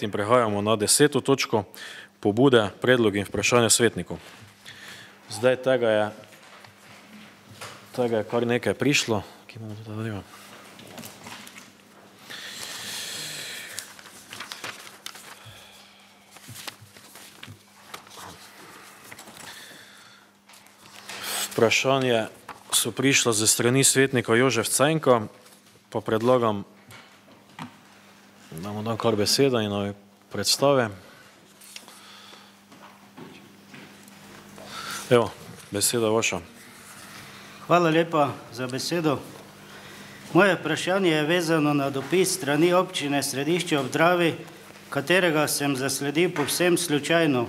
In prehajamo na 10. točko, pobude, predlogi in vprašanja svetnikov. Zdaj tega je kar nekaj prišlo. Vprašanje so prišla ze strani svetnika Jožef Cajnka, pa predlagam, da mu dam kar beseda in naj predstave. Evo, beseda vaša. Hvala lepa za besedo. Moje vprašanje je vezano na dopis strani občine Središče ob Dravi, katerega sem zasledil povsem slučajno.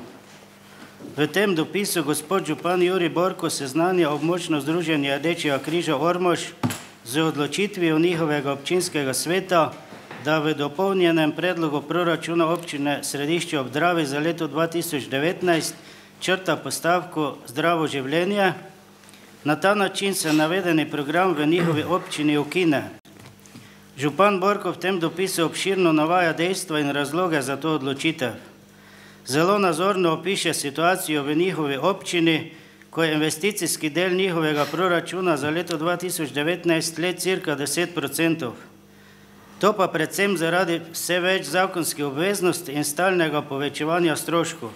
V tem dopisu gospod župan Jurij Borko seznanja območno združenje Rdečega križa Ormož z odločitvijo njihovega občinskega sveta, da v dopolnjenem predlogu proračuna občine Središče ob Dravi za leto 2019 črta postavko Zdravo življenje. Na ta način se navedeni program v njihovi občini ukine. Župan Borko v tem dopisu obširno navaja dejstva in razloge za to odločitev. Zelo nazorno opiše situacijo v njihovi občini, ko je investicijski del njihovega proračuna za leto 2019 le cirka 10%. To pa predvsem zaradi vse več zakonskih obveznosti in stalnega povečevanja stroškov.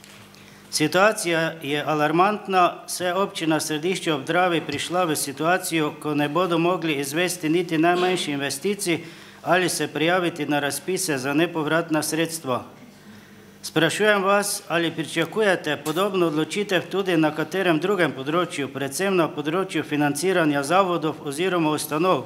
Situacija je alarmantna, saj je občina Središče ob Dravi prišla v situacijo, ko ne bodo mogli izvesti niti najmanjših investicij ali se prijaviti na razpise za nepovratna sredstva. Sprašujem vas, ali pričakujete podobno odločitev tudi na katerem drugem področju, predvsem na področju financiranja zavodov oziroma ustanov.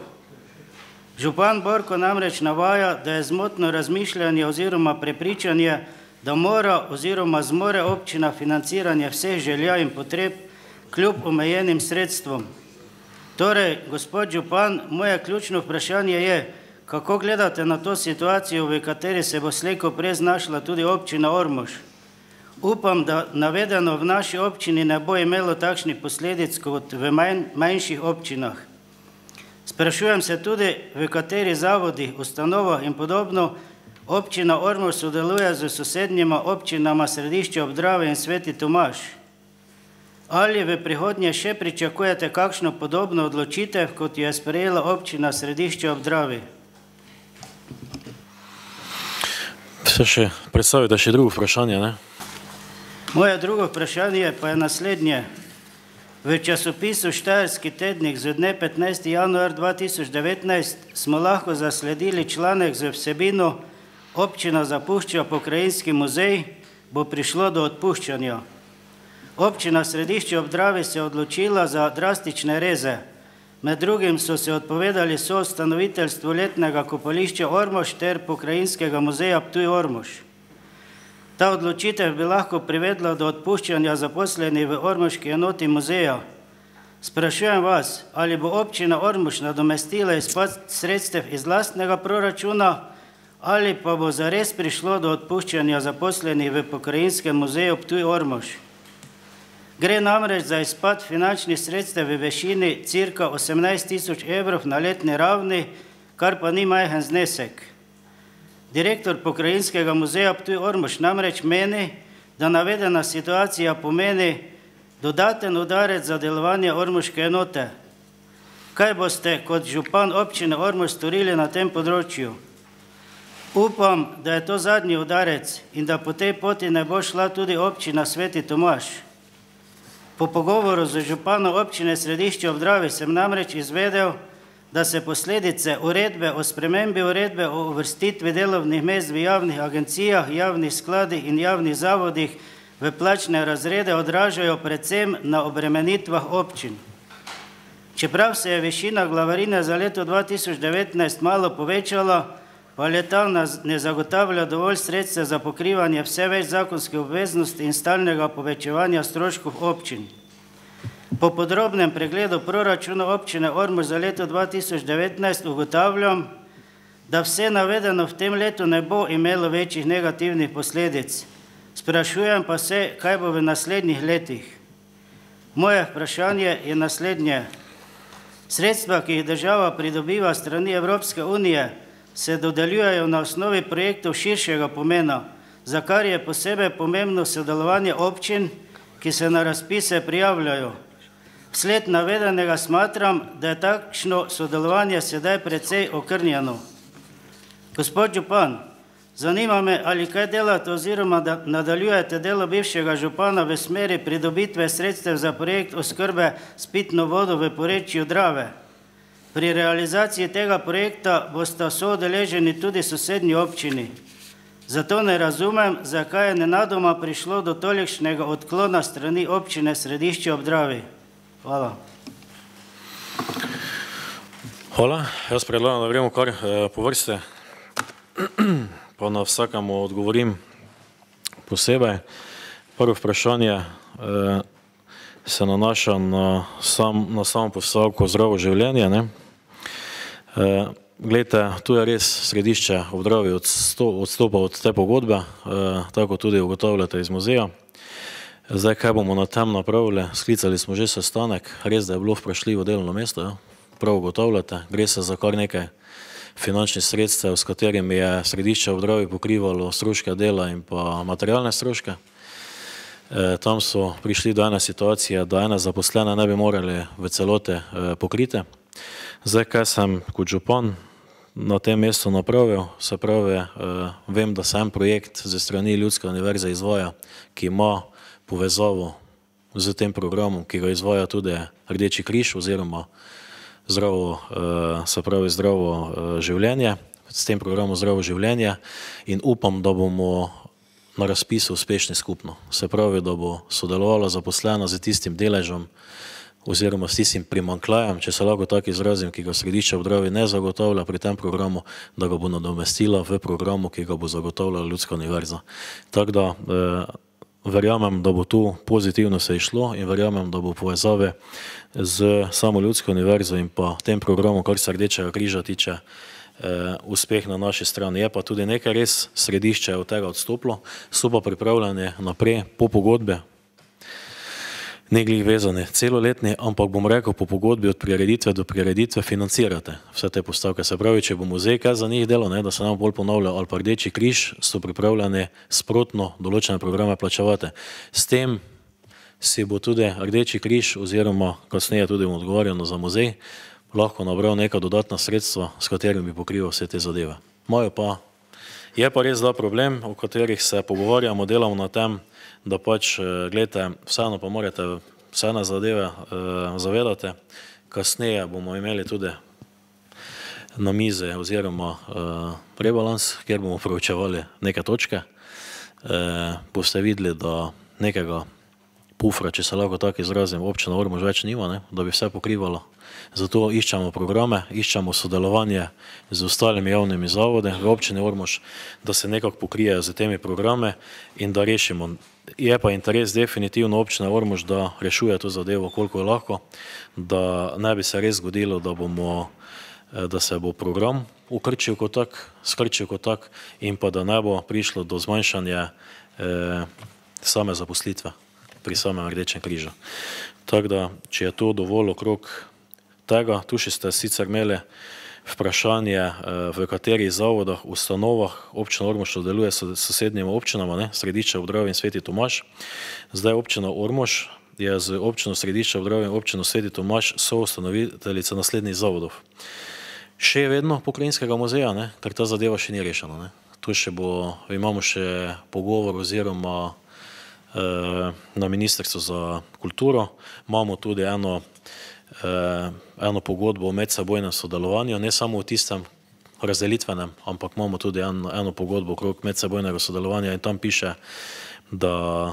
Župan Borko namreč navaja, da je zmotno razmišljanje oziroma prepričanje, da mora oziroma zmore občina financiranje vseh želja in potreb kljub omejenim sredstvom. Torej, gospod župan, moje ključno vprašanje je, kako gledate na to situacijo, v kateri se bo slej ko prej znašla tudi občina Ormož? Upam, da navedeno v naši občini ne bo imelo takšnih posledic kot v manjših občinah. Sprašujem se tudi, v kateri zavodih, ustanovah in podobno občina Ormož sodeluje z sosednjima občinama Središče ob Dravi in Sveti Tomaž. Ali v prihodnje še pričakujete kakšno podobno odločitev, kot jo je sprejela občina Središče ob Dravi? Se še predstavite še drugo vprašanje, ne? Moje drugo vprašanje pa je naslednje. V časopisu Štajerski tednik z dne 15. januar 2019 smo lahko zasledili članek z vsebino Občina zapušča pokrajinski muzej, bo prišlo do odpuščanja. Občina Središče ob Dravi se je odločila za drastične reze. Med drugim so se odpovedali soustanoviteljstvu letnega kopališča Ormož ter pokrajinskega muzeja Ptuj Ormož. Ta odločitev bi lahko privedla do odpuščanja zaposlenih v ormoški enoti muzeja. Sprašujem vas, ali bo občina Ormož nadomestila izpad sredstev iz lastnega proračuna, ali pa bo zares prišlo do odpuščanja zaposlenih v pokrajinskem muzeju Ptuj Ormož. Gre namreč za izpad finančnih sredstev v višini cirka 18 000 evrov na letni ravni, kar pa ni majhen znesek. Direktor pokrajinskega muzeja Ptuj Ormož namreč meni, da navedena situacija pomeni dodaten udarec za delovanje ormoške enote. Kaj boste kot župan občine Ormož storili na tem področju? Upam, da je to zadnji udarec in da po tej poti ne bo šla tudi občina Sveti Tomaž. Po pogovoru z županom občine Središče ob Dravi sem namreč izvedel, da se posledice uredbe o spremembi uredbe o uvrstitvi delovnih mest v javnih agencijah, javnih skladih in javnih zavodih v plačne razrede odražajo predvsem na obremenitvah občin. Čeprav se je višina glavarine za leto 2019 malo povečala, pa le-ta ne zagotavlja dovolj sredstev za pokrivanje vse več zakonskih obveznosti in stalnega povečevanja stroškov občin. Po podrobnem pregledu proračuna občine Ormož za leto 2019 ugotavljam, da vse navedeno v tem letu ne bo imelo večjih negativnih posledic. Sprašujem pa se, kaj bo v naslednjih letih. Moje vprašanje je naslednje. Sredstva, ki jih država pridobiva strani Evropske unije, se dodeljujejo na osnovi projektov širšega pomena, za kar je posebej pomembno sodelovanje občin, ki se na razpise prijavljajo. Vsled navedenega smatram, da je takšno sodelovanje sedaj precej okrnjeno. Gospod župan, zanima me, ali kaj delate oziroma da nadaljujete delo bivšega župana v smeri pridobitve sredstev za projekt oskrbe s pitno vodo v porečju Drave. Pri realizaciji tega projekta boste soudeleženi tudi sosednji občini. Zato ne razumem, zakaj je nenadoma prišlo do tolikšnega odklona strani občine Središče ob Dravi. Hvala. Hvala. Jaz predlagam, da gremo kar po vrste, pa na vsakemu odgovorim posebej. Prvo vprašanje se nanaša na samo postavko zdravo življenje. Glejte, tu je res Središče ob Dravi odstopa od te pogodbe, tako tudi ugotavljate iz muzeja. Zdaj, kaj bomo na tem napravili? Sklicali smo že sestanek, res da je bilo vprašljivo delovno mesto, prav ugotavljate, gre se za kar nekaj finančnih sredstev, s katerimi je Središče ob Dravi pokrivalo stroške dela in pa materialne stroške. Tam so prišli do ene situacije, da ene zaposlene ne bi morali v celote pokriti. Zdaj, kaj sem kot župan na tem mestu napravil, se pravi, vem, da se en projekt ze strani Ljudske univerze izvaja, ki ima povezavo z tem programom, ki ga izvaja tudi Rdeči križ oziroma zdravo življenje, s tem programom Zdravo življenje, in upam, da bomo na razpisu uspešni skupno. Se pravi, da bo sodelovala zaposlena z tistim deležem oziroma s tistim primanjkljajem, če se lahko tako izrazim, ki ga Središče ob Dravi ne zagotavlja pri tem programu, da ga bo nadomestila v programu, ki ga bo zagotavljala Ljudska univerza. Tako da verjamem, da bo tu pozitivno se išlo in verjamem, da bo povezave z samo Ljudsko univerzo in pa tem programom, kar se Rdečega križa tiče, uspeh na naši strani. Je pa tudi nekaj res, Središče je od tega odstopilo, so pa pripravljeni naprej po pogodbe, ne glih vezani celoletni, ampak bom rekel po pogodbi od prireditve do prireditve financirate vse te postavke. Se pravi, če bo muzej kaj za njih delo, da se nam bolj ponavlja, ali pa Rdeči križ, so pripravljeni sprotno določene programe plačevati. S tem si bo tudi Rdeči križ oziroma kasneje tudi odgovarjano za muzej lahko nabral neka dodatna sredstva, s katerimi bi pokrival vse te zadeve. Je pa res da problem, o katerih se pogovarjamo, delamo na tem, da pač, gledajte, vseeno pa morate vse na zadeve zavedati. Kasneje bomo imeli tudi na mize oziroma rebalans, kjer bomo proučevali neke točke. Boste videli, da nekega pufra, če se lahko tako izrazim, občina Ormož več nima, da bi vse pokrivalo. Zato iščemo programe, iščemo sodelovanje z ostalimi javnimi zavodi v občini Ormož, da se nekako pokrijejo z temi programe in da rešimo. Je pa interes definitivno občine Ormož, da rešuje to zadevo, koliko je lahko, da ne bi se res zgodilo, da se bo program ukrčil kot tak, skrčil kot tak in pa da ne bo prišlo do zmanjšanja same zaposlitve pri samem Rdečem križu. Tako da, če je to dovolj okrog tega, tu še ste sicer imeli vprašanje, v katerih zavodah, ustanovah občina Ormož sodeluje s sosednjimi občinama, Središče ob Dravi in Sveti Tomaž. Zdaj občina Ormož je z občino Središče ob Dravi in občino Sveti Tomaž soustanoviteljica naslednjih zavodov. Še vedno Pokrajinskega muzeja, ker ta zadeva še ni rešena. Tu imamo še pogovor oziroma na Ministrstvu za kulturo. Imamo tudi eno pogodbo o medsebojnem sodelovanju, ne samo v tistem razdelitvenem, ampak imamo tudi eno pogodbo okrog medsebojnega sodelovanja in tam piše, da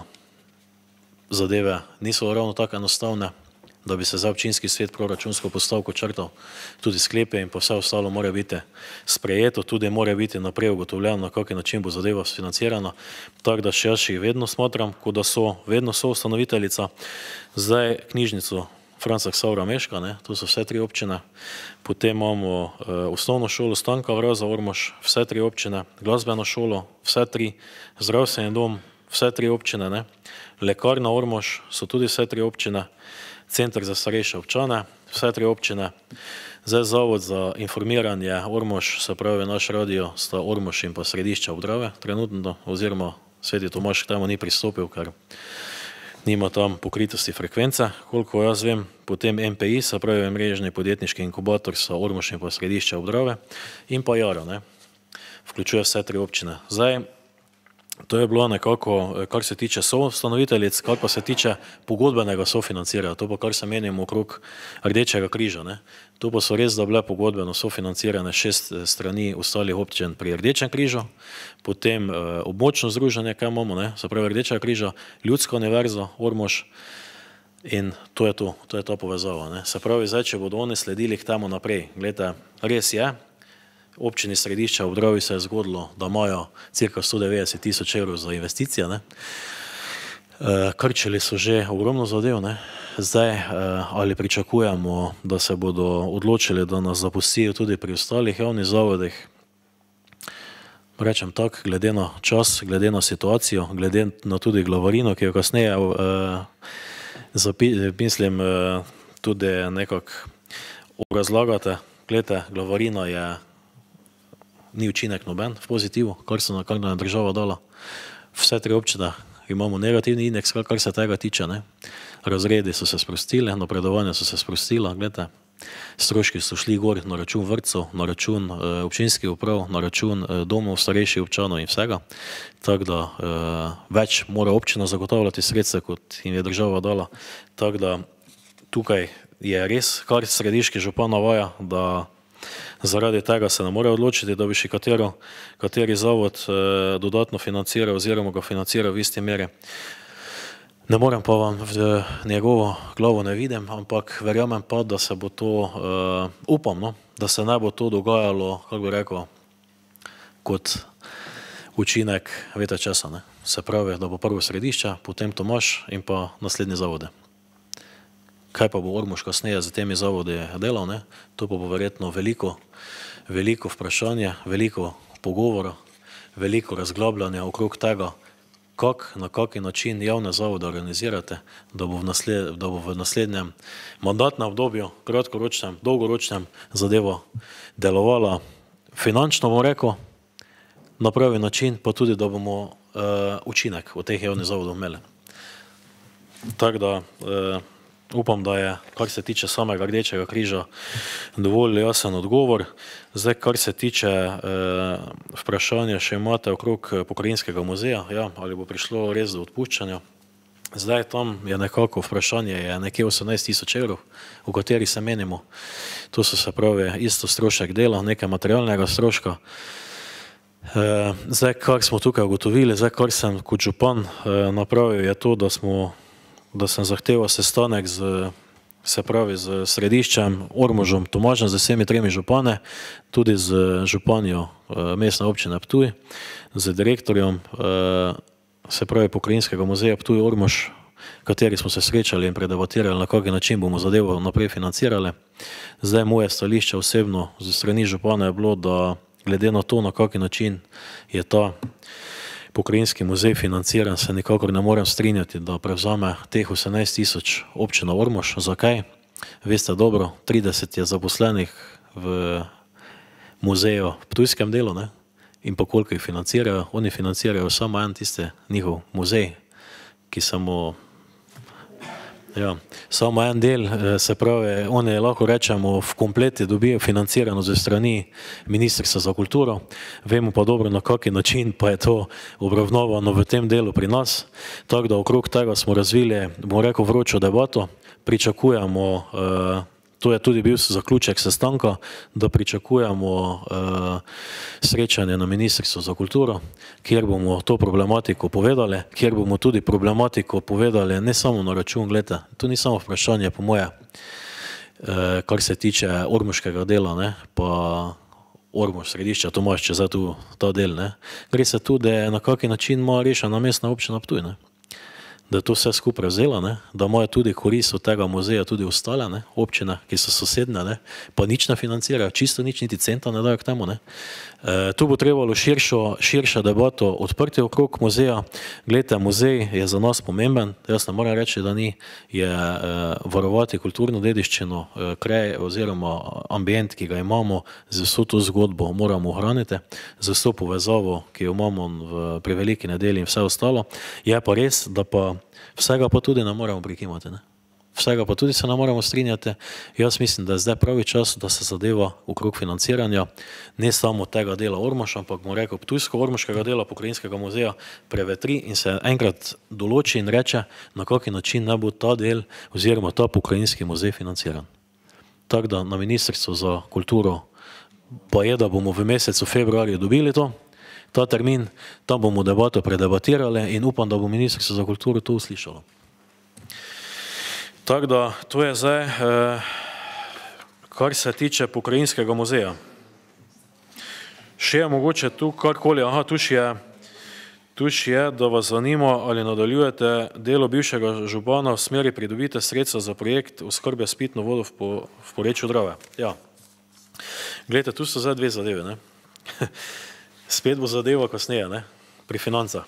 zadeve niso ravno tako enostavne, da bi se za občinski svet proračunsko postavko črtal, tudi sklepe in pa vse ostalo mora biti sprejeto, tudi mora biti naprej ugotovljeno, na kakšen način bo zadeva financirana. Tako da še jaz jih vedno smatram, kot da so vedno soustanoviteljica. Zdaj knjižnico Franca Ksavra Meška, to so vse tri občine, potem imamo osnovno šolo Stanka Vraza Ormož, vse tri občine, glasbeno šolo, vse tri, zdravstveni dom, vse tri občine, lekarna Ormož so tudi vse tri občine, center za starejše občane, vse 3 občine. Zdaj Zavod za informiranje Ormož, se pravi naš radio, sta Ormož in pa Središče ob Dravi trenutno, oziroma Sveti Tomaž k temu ni pristopil, ker nima tam pokritosti frekvence, koliko jaz vem. Potem MPI, se pravi mrežni podjetniški inkubator, so Ormož in pa Središče ob Dravi, in pa Jaro, ne, vključuje vse 3 občine. Zdaj, to je bilo nekako, kar se tiče soustanoviteljic, kar pa se tiče pogodbenega sofinanciranja, to pa kar se menimo okrog Rdečega križa, ne. To pa so res, da bile pogodbeno sofinancirane 6 strani ostalih občin pri Rdečem križu, potem območno združenje, kaj imamo, ne, se pravi Rdečega križa, Ljudska univerza, Ormož, in to je to, to je ta povezava, ne. Se pravi, zdaj, če bodo oni sledili k temu naprej, gledajte, res je, občini Središča ob Dravi se je zgodilo, da imajo cirka 190 000 evrov za investicije, ne. Krčili so že ogromno zadev, ne. Zdaj, ali pričakujemo, da se bodo odločili, da nas zapustijo tudi pri ostalih javnih zavodih? Rečem tako, glede na čas, glede na situacijo, glede na tudi glavarino, ki jo kasneje mislim tudi nekako obrazlagate. Gledajte, glavarina je ni učinek noben v pozitivu, kar nam je država dala. Vse 3 občine imamo negativni indeks, kar se tega tiče, ne. Razredi so se sprostili, napredovanja so se sprostila, gledajte, stroški so šli gor na račun vrtcev, na račun občinskih uprav, na račun domov starejših občanov in vsega, tako da več mora občina zagotavljati sredstva, kot jim je država dala, tako da tukaj je res, kar središki župan navaja, da zaradi tega se ne more odločiti, da bi še kateri zavod dodatno financiral oziroma ga financiral v isti meri. Ne morem pa vam v njegovo glavo ne vidim, ampak verjamem pa, da se bo to, upam, no, da se ne bo to dogajalo, kako bi rekel, kot učinek vete česa, ne. Se pravi, da bo prvo Središče, potem Tomaž in pa naslednji zavode. Kaj pa bo Ormož kasneje z temi zavodi delal, ne? To pa bo verjetno veliko vprašanje, veliko pogovora, veliko razglabljanja okrog tega, na kaki način javne zavode organizirate, da bo v naslednjem mandatnem obdobju, kratkoročnem, dolgoročnem zadeva delovala finančno, bom rekel, na pravi način, pa tudi, da bomo učinek od teh javnih zavodov imeli. Tako da upam, da je, kar se tiče samega Rdečega križa, dovolj jasen odgovor. Zdaj, kar se tiče vprašanja, še imate okrog pokrajinskega muzeja, ja, ali bo prišlo res do odpuščanja. Zdaj, tam je nekako vprašanje, je nekje 18 000 evrov, v kateri se menimo. To so, se pravi, isto strošek dela, nekaj materialnega stroška. Zdaj, kar smo tukaj ugotovili, zdaj, kar sem kot župan napravil, je to, da sem zahteval sestanek z Središčem, Ormožem, Tomažem, z vsemi 3 župane, tudi z županjo mestne občine Ptuj, z direktorjem, se pravi pokrajinskega muzeja Ptuj Ormož, kateri smo se srečali in predebatirali, na kak način bomo zadevo naprej financirali. Zdaj, moje stališče osebno z strani župana je bilo, da glede na to, na kak način je ta pokrajinski muzej financiran, se nikakor ne morem strinjati, da prevzame teh 18 000 občina Ormož. Zakaj? Veste dobro, 30 je zaposlenih v muzeju v ptujskem delu, ne? In pa koliko jih financirajo? Oni financirajo samo en tisti njihov muzej, ki samo en del, se pravi, oni lahko rečemo v kompleti dobijo financirano ze strani Ministrstva za kulturo, vemo pa dobro, na kak način pa je to obravnavano v tem delu pri nas, tako da okrog tega smo razvili, bom rekel, vročo debato, pričakujemo, to je tudi bil zaključek sestanka, da pričakujemo srečanje na Ministrstvu za kulturo, kjer bomo to problematiko povedali, kjer bomo tudi problematiko povedali ne samo na račun, gledajte, to ni samo vprašanje po moje, kar se tiče ormoškega dela, ne, pa Ormož, Središče, Tomaž, če zdaj tu ta del, ne. Gre se tudi, na kak način ima rešena mestna občina Ptuj, ne. da je to vse skupaj vzela, ne, da imajo tudi korist od tega muzeja tudi ostale, ne, občine, ki so sosedne, ne, pa nič ne financirajo, čisto nič, niti centa ne dajo k temu. Ne. Tu bo trebalo širšo debato odprti okrog muzeja. Glejte, muzej je za nas pomemben, jaz ne moram reči, da ni, je varovati kulturno dediščino, kraj oziroma ambient, ki ga imamo, z vso to zgodbo moramo ohraniti, z vso povezavo, ki jo imamo pri Veliki nedelji in vse ostalo. Je pa res, da pa vsega pa tudi ne moramo prikimati, ne. Vsega pa tudi se ne moramo strinjati. Jaz mislim, da je zdaj pravi čas, da se zadeva okrog financiranja, ne samo tega dela Ormoža, ampak bomo rekel ptujsko-ormoškega dela Pokrajinskega muzeja prevetri in se enkrat določi in reče, na kaki način naj bo ta del oziroma ta pokrajinski muzej financiran. Tako da na Ministrstvu za kulturo pa je, da bomo v mesecu februarju dobili ta termin, tam bomo debato predebatirali in upam, da bo Ministrstvo za kulturo to uslišalo. Tako da, to je zdaj, kar se tiče Pokrajinskega muzeja. Še je mogoče tu karkoli, tu je, da vas zanima, ali nadaljujete delo bivšega župana v smeri pridobite sredstva za projekt oskrbe s pitno vodo v porečju Drave. Ja. Glejte, tu so zdaj dve zadeve, ne. Spet bo zadeva kasneje, ne, pri financah.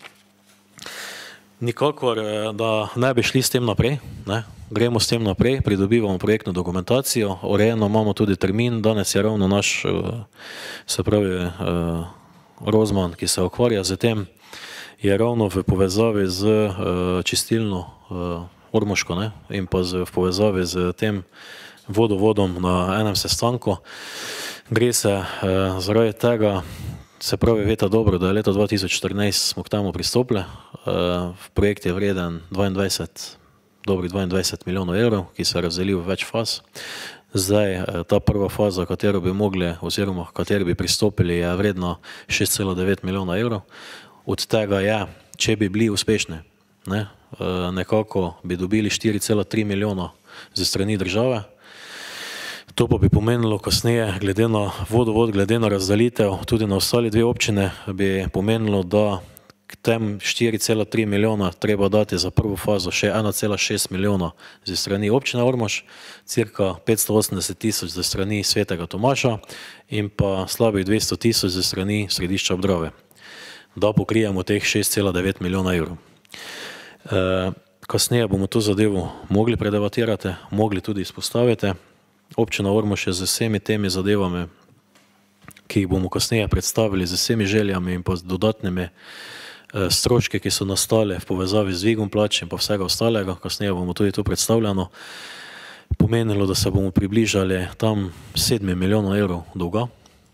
Nikakor, da ne bi šli s tem naprej, ne, gremo s tem naprej, pridobivamo projektno dokumentacijo, urejeno imamo tudi termin, danes je ravno naš, se pravi, Rozman, ki se ukvarja z tem, je ravno v povezavi z čistilno Ormoško, ne, in pa v povezavi z tem vodovodom na enem sestanku. Gre se zaradi tega, se pravi, veste dobro, da je leta 2014 smo k temu pristopili. Projekt je vreden dobrih 22 milijonov evrov, ki se razdeli v več faz. Zdaj, ta prva faza, katero bi mogli, oziroma kateri bi pristopili, je vredna 6,9 milijona evrov. Od tega je, če bi bili uspešni, ne, nekako bi dobili 4,3 milijona ze strani države. To pa bi pomenilo kasneje, glede na vodovod, glede na razdelitev, tudi na ostali dve občine, bi pomenilo, da k tem 4,3 milijona treba dati za prvo fazo še 1,6 milijona ze strani občine Ormož, cirka 580 tisoč ze strani Svetega Tomaša in pa slabih 200 tisoč ze strani Središča ob Dravi, da pokrijemo teh 6,9 milijona evrov. Kasneje bomo to zadevo mogli predebatirati, mogli tudi izpostaviti. Občina Ormož je z vsemi temi zadevami, ki jih bomo kasneje predstavili, z vsemi željami in pa z dodatnimi stroški, ki so nastale v povezavi z dvigom plač in pa vsega ostalega, kasneje bomo tudi to predstavljeno, pomenilo, da se bomo približali tam 7 milijonov evrov dolga,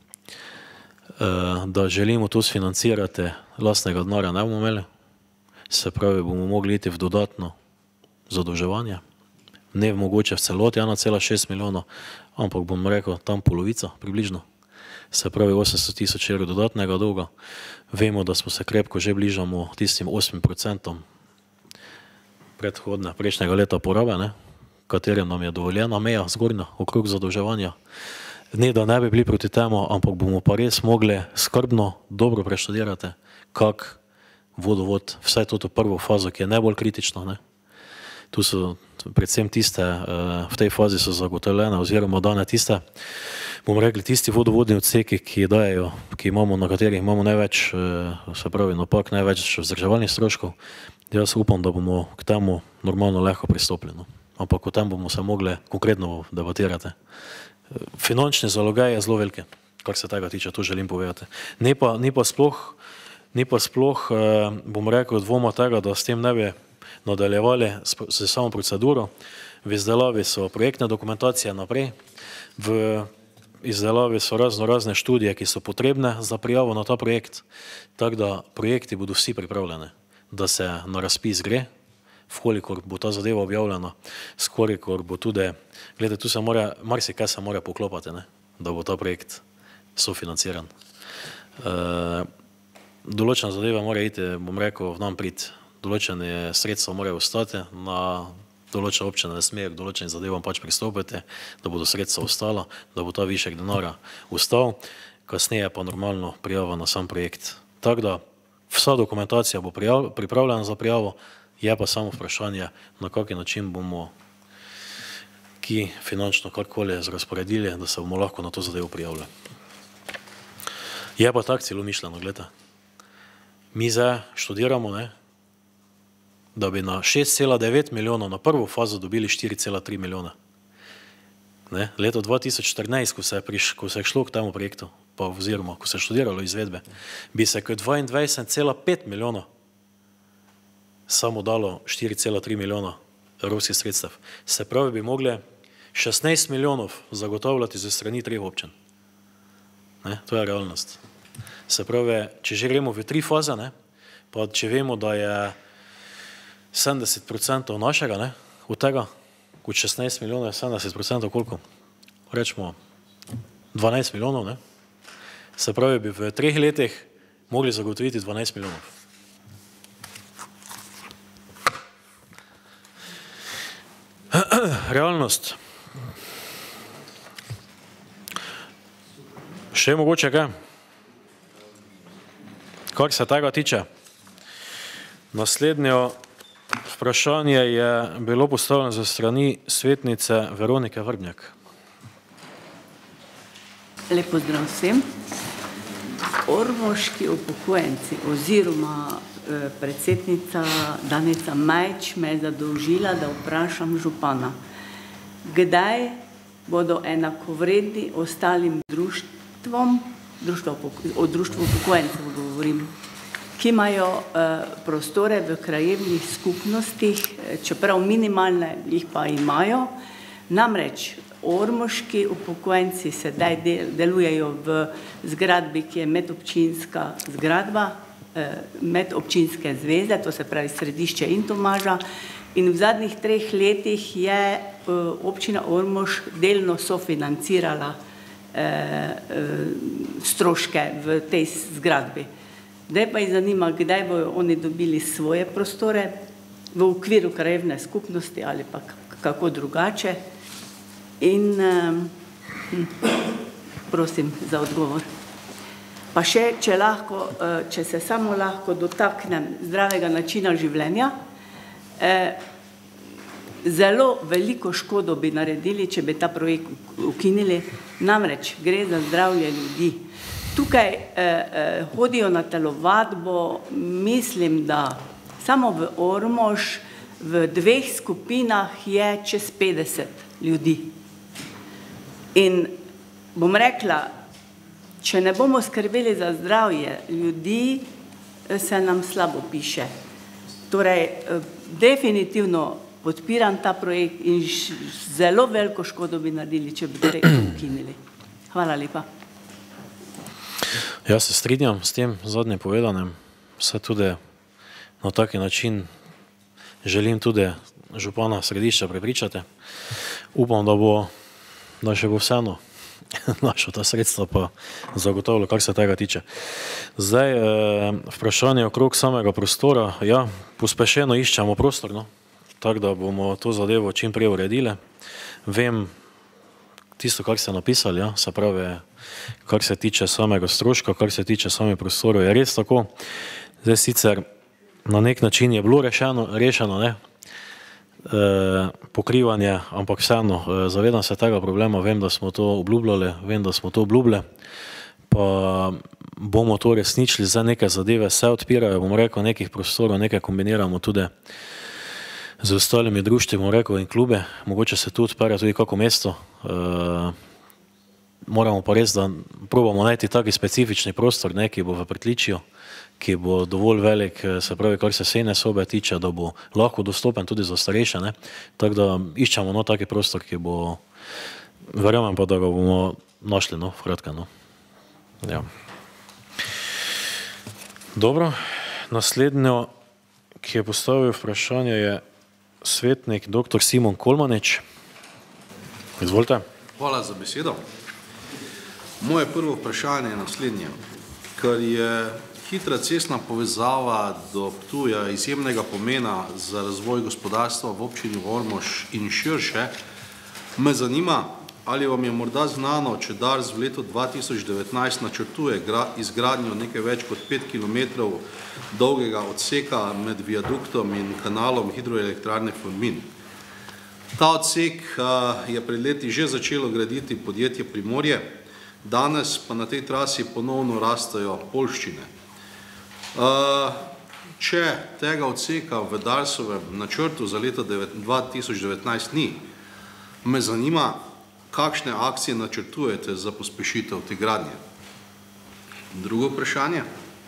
da želimo to sfinancirati, lastnega denarja ne bomo imeli, se pravi, bomo mogli iti v dodatno zadolževanje. Ne mogoče v celoti 1,6 milijona, ampak bom rekel tam polovica približno, se pravi 800 tisoč evrov dodatnega dolga. Vemo, da smo se krepko že bližamo tistim 8% prejšnjega leta porabe, ne, katerem nam je dovoljena meja zgornja okrog zadolževanja. Ne, da ne bi bili proti temu, ampak bomo pa res mogli skrbno, dobro preštudirati, kak vodovod, vsaj to prvo fazo, ki je najbolj kritična, ne. Tu so predvsem tiste, v tej fazi so zagotovljene oziroma dane tiste, bomo rekli, tisti vodovodni odseki, na katerih imamo največ, se pravi, napak, največ vzdrževalnih stroškov. Jaz upam, da bomo k temu normalno lahko pristopili, no. Ampak o tem bomo se mogli konkretno debatirati. Finančni zalogaj je zelo veliki, kar se tega tiče, to želim povedati. Ni pa sploh, bom rekel, dvoma tega, da s tem ne bi nadaljevali z samo proceduro. V izdelavi so projektne dokumentacije naprej, v izdelavi so razne študije, ki so potrebne za prijavo na ta projekt, tako da projekti bodo vsi pripravljeni, da se na razpis gre, vkolikor bo ta zadeva objavljena, skolikor bo tudi, gledajte, tu se mora, marsikaj se mora poklopati, ne, da bo ta projekt sofinanciran. Določena zadeva mora iti, bom rekel, v nam prid. Določene sredstva morajo ostati, na določene občine ne smejo k določenim zadevam pač pristopiti, da bodo sredstva ostala, da bo ta višek denarja ostal, kasneje pa normalno prijava na sam projekt. Tako da vsa dokumentacija bo pripravljena za prijavo, Je pa samo vprašanje, na kak način bomo ki finančno karkoli razporedili, da se bomo lahko na to zadevo prijavili. Je pa tako celo mišljeno, gledajte. Mi zdaj študiramo, ne, da bi na 6,9 milijona na prvo fazo dobili 4,3 milijona. Ne, leto 2014, ko se je šlo k temu projektu, pa oziroma, ko se je študiralo izvedbe, bi se k 22,5 milijona samo dalo 4,3 milijona evropskih sredstev. Se pravi, bi mogli 16 milijonov zagotavljati ze strani 3 občin. Ne, to je realnost. Se pravi, če že gremo v 3 faze, ne, pa če vemo, da je 70% našega, ne, od tega, od 16 milijonov je 70% koliko? Rečemo 12 milijonov, ne. Se pravi, bi v 3 letih mogli zagotoviti 12 milijonov. Realnost. Še mogoče kaj? Kar se tega tiče. Naslednje vprašanje je bilo postavljeno za strani svetnice Veronike Vrbnjak. Lep pozdrav vsem. Ormoški upokojenci oziroma predsednica Danica Majč me je zadolžila, da vprašam župana, kdaj bodo enakovredni ostalim društvom, o društvu upokojencev govorim, ki imajo prostore v krajevnih skupnostih, čeprav minimalne jih pa imajo. Namreč ormoški upokojenci sedaj delujejo v zgradbi, ki je medobčinska zgradba, medobčinske zveze, to se pravi Središče in Tomaža, in v zadnjih 3 letih je občina Ormož delno sofinancirala stroške v tej zgradbi. Zdaj pa jih zanima, kdaj bojo oni dobili svoje prostore v okviru krajevne skupnosti ali pa kako drugače. In prosim za odgovor. Pa še, če se samo lahko dotaknem zdravega načina življenja, zelo veliko škodo bi naredili, če bi ta projekt ukinili, namreč gre za zdravje ljudi. Tukaj hodijo na telovadbo, mislim, da samo v Ormož v 2 skupinah je čez 50 ljudi. In bom rekla, če ne bomo skrbeli za zdravje ljudi, se nam slabo piše. Torej, definitivno podpiram ta projekt in zelo veliko škodo bi naredili, če bi projekt ukinili. Hvala lepa. Jaz se strinjam s tem zadnjim povedanem. Se tudi na taki način želim tudi župana Središča prepričati. Upam, da še bo vseeno našo ta sredstva pa zagotavlja, kar se tega tiče. Zdaj, vprašanje okrog samega prostora. Ja, pospešeno iščemo prostor, no, tako da bomo to zadevo čim prej uredili. Vem tisto, kar ste napisali, ja, se pravi, kar se tiče samega stroška, kar se tiče samih prostorov, je res tako. Zdaj sicer na nek način je bilo rešeno, ne, pokrivanje, ampak vseeno, zavedam se tega problema, vem, da smo to obljubljali, pa bomo to resničili, zdaj neke zadeve se odpirajo, bom rekel, nekih prostorov, nekaj kombiniramo tudi z ostalimi društvi, bom rekel, in klube, mogoče se tu odpira tudi kako mesto, moramo pa res, da probamo najti taki specifični prostor, ne, ki bo v pritličju, ki bo dovolj velik, se pravi, kar se sejne sobe tiče, da bo lahko dostopen tudi za starejše, ne, tako da iščemo, no, taki prostor, ki bo, verjamem pa, da ga bomo našli, no, v kratkem, no. Ja. Dobro, naslednjo, ki je postavil vprašanje, je svetnik dr. Simon Kolmanič. Izvolite. Hvala za besedo. Moje prvo vprašanje je naslednje. Ker je hitra cestna povezava do Ptuja izjemnega pomena za razvoj gospodarstva v občini Ormož in širše, me zanima, ali vam je morda znano, če Dars v letu 2019 načrtuje izgradnjo nekaj več kot 5 km dolgega odseka med viaduktom in kanalom hidroelektrarne Formin. Ta odsek je pred leti že začelo graditi podjetje Primorje, danes pa na tej trasi ponovno rastajo poljščine. Če tega odseka v Darsovem načrtu za leto 2019 ni, me zanima, kakšne akcije načrtujete za pospešitev te gradnje. Drugo vprašanje.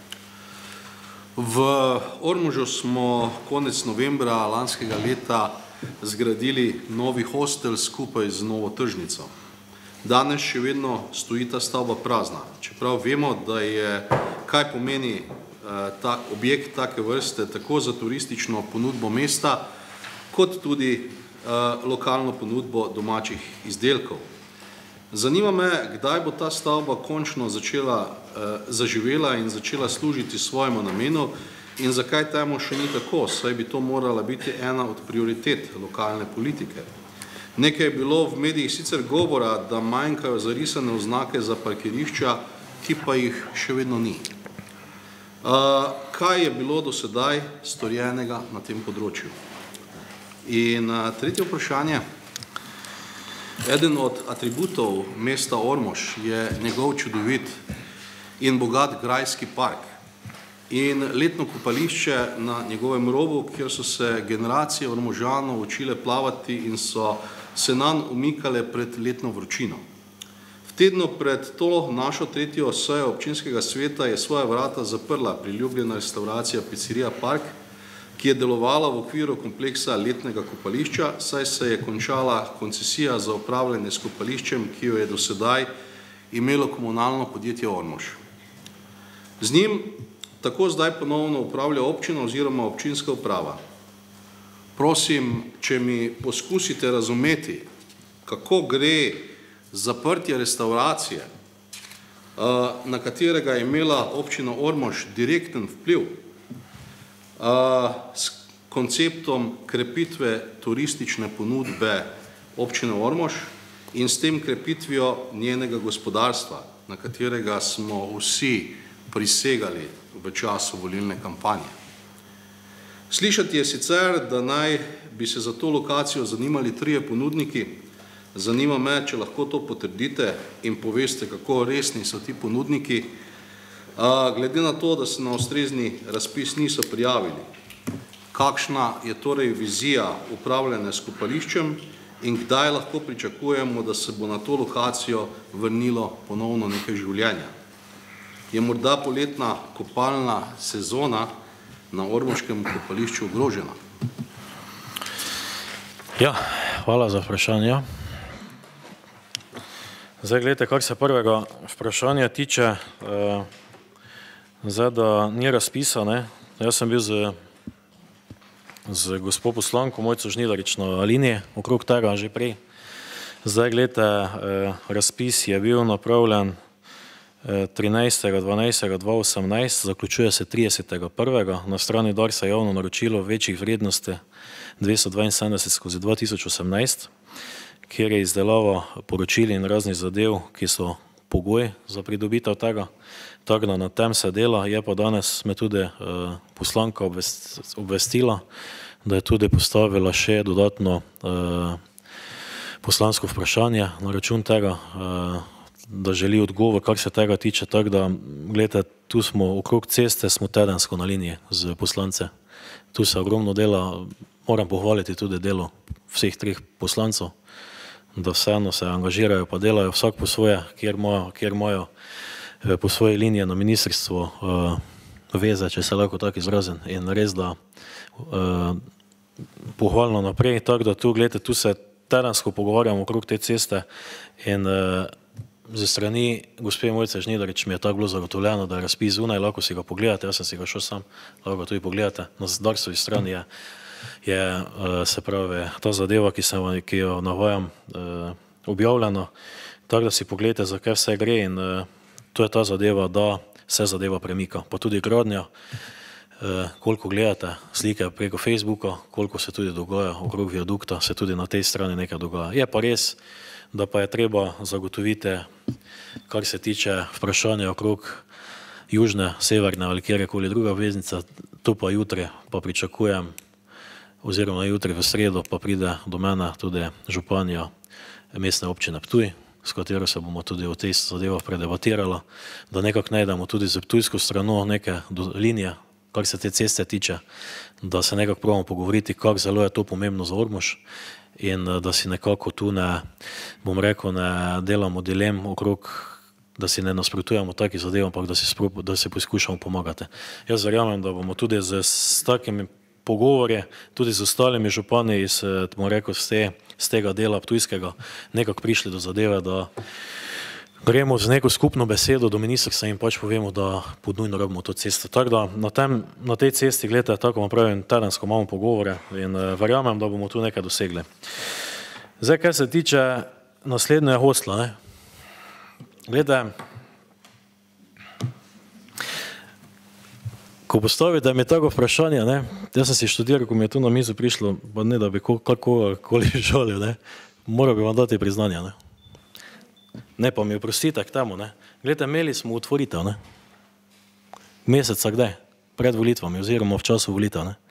V Ormožu smo konec novembra lanskega leta zgradili novi hostel skupaj z novo tržnico. Danes še vedno stoji ta stavba prazna, čeprav vemo, da je, kaj pomeni objekt take vrste tako za turistično ponudbo mesta, kot tudi lokalno ponudbo domačih izdelkov. Zanima me, kdaj bo ta stavba končno zaživela in začela služiti svojemu namenu in zakaj temu še ni tako, saj bi to morala biti ena od prioritet lokalne politike. Nekaj je bilo v medijih sicer govora, da manjkajo zarisane oznake za parkirišča, ki pa jih še vedno ni. Kaj je bilo do sedaj storjenega na tem področju? In tretje vprašanje. Eden od atributov mesta Ormož je njegov čudovit in bogat grajski park in letno kopališče na njegovem robu, kjer so se generacije Ormožanov učile plavati in so se nanj umikale pred letno vročino. V tednu pred to našo tretjo sejo občinskega sveta je svoja vrata zaprla priljubljena restauracija Pizzerija Park, ki je delovala v okviru kompleksa letnega kopališča, saj se je končala koncesija za upravljanje s kopališčem, ki jo je do sedaj imelo komunalno podjetje Ormož. Z njim tako zdaj ponovno upravlja občina oziroma občinska uprava. Prosim, če mi poskusite razumeti, kako gre zaprtje restauracije, na katerega je imela občina Ormož direkten vpliv, s konceptom krepitve turistične ponudbe občine Ormož in s tem krepitvijo njenega gospodarstva, na katerega smo vsi prisegali v času volilne kampanje. Slišati je sicer, da naj bi se za to lokacijo zanimali 3 ponudniki. Zanima me, če lahko to potrdite in poveste, kako resni so ti ponudniki. Glede na to, da se na ustrezni razpis niso prijavili, kakšna je torej vizija upravljanja s kopališčem in kdaj lahko pričakujemo, da se bo na to lokacijo vrnilo ponovno nekaj življenja? Je morda poletna kopalna sezona na ormoškem kopališču ogrožena? Ja, hvala za vprašanje. Zdaj, gledajte, kar se prvega vprašanja tiče, zdaj, da ni razpisa, ne. Jaz sem bil z gospod poslanko Mojco Žnidarič na liniji, okrog tega že prej. Zdaj, gledajte, razpis je bil napravljen 13.12.2018, zaključuje se 30.1. Na strani Darsa javno naročilo večjih vrednosti 272/2018, kjer je izdelava poročil in raznih zadev, ki so pogoj za pridobitev tega. Tako da na tem se dela, je pa danes me tudi poslanka obvestila, da je tudi postavila še dodatno poslansko vprašanje na račun tega, da želi odgovor, kar se tega tiče. Tako da, gledajte, tu smo okrog ceste, smo tedensko na liniji z poslance. Tu se ogromno dela, moram pohvaliti tudi delo vseh 3 poslancov, da vseeno se angažirajo pa delajo vsak po svoje, kjer imajo po svoje linije na ministrstvo veze, če se lahko tako izrazim, in res da pohvalno naprej. Tako da tu, gledajte, tu se tedensko pogovarjamo okrog te ceste in ze strani gospe Mojce Žnidarič mi je tako bilo zagotovljeno, da je razpis zunaj, lahko si ga pogledate, jaz sem si ga šel sam, lahko tudi pogledate. Na Darsovi strani je se pravi ta zadeva, ki jo navajam, objavljena, tako da si pogledate, za kaj vse gre in to je ta zadeva, da se zadeva premika. Pa tudi gradnja, koliko gledate slike preko Facebooka, koliko se tudi dogaja okrog viadukta, se tudi na tej strani nekaj dogaja. Je pa res, da pa je treba zagotoviti, kar se tiče vprašanja okrog južne, severne ali kjerkoli druga obveznica, to pa jutri pa pričakujem, oziroma jutri v sredo pa pride do mene tudi županja mestne občine Ptuj, s katero se bomo tudi o tej zadevah predebatirali, da nekako najdemo tudi za ptujsko strano neke linije, kar se te ceste tiče, da se nekako probamo pogovoriti, kako zelo je to pomembno za Ormož in da si nekako tu ne, bom rekel, ne delamo dilem okrog, da si ne nasprotujemo takih zadev, ampak da si poskušamo pomagati. Jaz verjamem, da bomo tudi s takimi pogovori, tudi z ostalimi župani iz, bom rekel, z tega dela ptujskega nekako prišli do zadeve, da gremo z neko skupno besedo do ministrstva in pač povemo, da podnujno rabimo to cesto. Tako da na tej cesti, gledajte, tako vam pravim, tedensko imamo pogovore in verjamem, da bomo tu nekaj dosegli. Zdaj, kar se tiče naslednje hostla, ne. Gledajte, ko postavite mi tako vprašanje, ne, jaz sem si študiral, ko mi je tu na mizo prišlo, pa ne, da bi kakorkoli žalil, ne, moral bi vam dati priznanje, ne. Ne, pa mi oprostite k temu, ne. Gledajte, imeli smo otvoritev, ne. Meseca kdaj? Pred volitvami oziroma v času volitev, ne.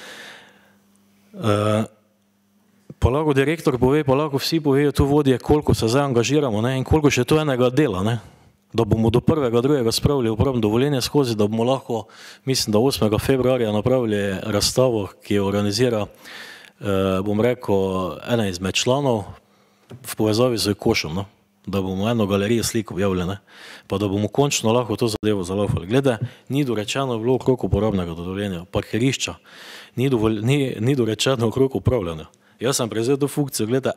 Pa lahko direktor pove, pa lahko vsi povejo tu vodje, koliko se zdaj angažiramo, ne, in koliko še to enega dela, ne. Da bomo do 1.2. spravili uporabno dovoljenje skozi, da bomo lahko, mislim, da 8. februarja napravili razstavo, ki jo organizira, bom rekel, ena izmed članov v povezavi z košom, no. Da bomo eno galerijo slik objavili, ne. Pa da bomo končno lahko to zadevo zalaufali. Glede, ni dorečeno bilo okrog uporabnega dovoljenja, parkirišča, ni dorečeno okrog upravljanja. Jaz sem prevzel to funkcijo, glede,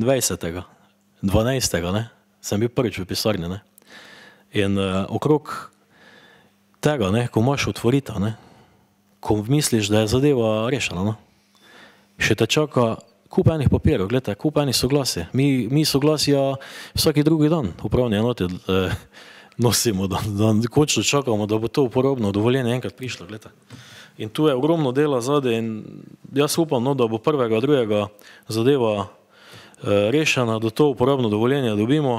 21.12. ne, sem bil prvič v pisarni, ne. In okrog tega, ne, ko imaš otvoritev, ne, ko misliš, da je zadeva rešena, no, še te čaka kup enih papirjev, gledajte, kup enih soglasij. Mi soglasja vsaki drugi dan upravni enoti nosimo, da končno čakamo, da bo to uporabno dovoljenje enkrat prišlo, gledajte. In tu je ogromno dela zadaj in jaz upam, no, da bo 1.2. zadeva rešena, da to uporabno dovoljenje dobimo,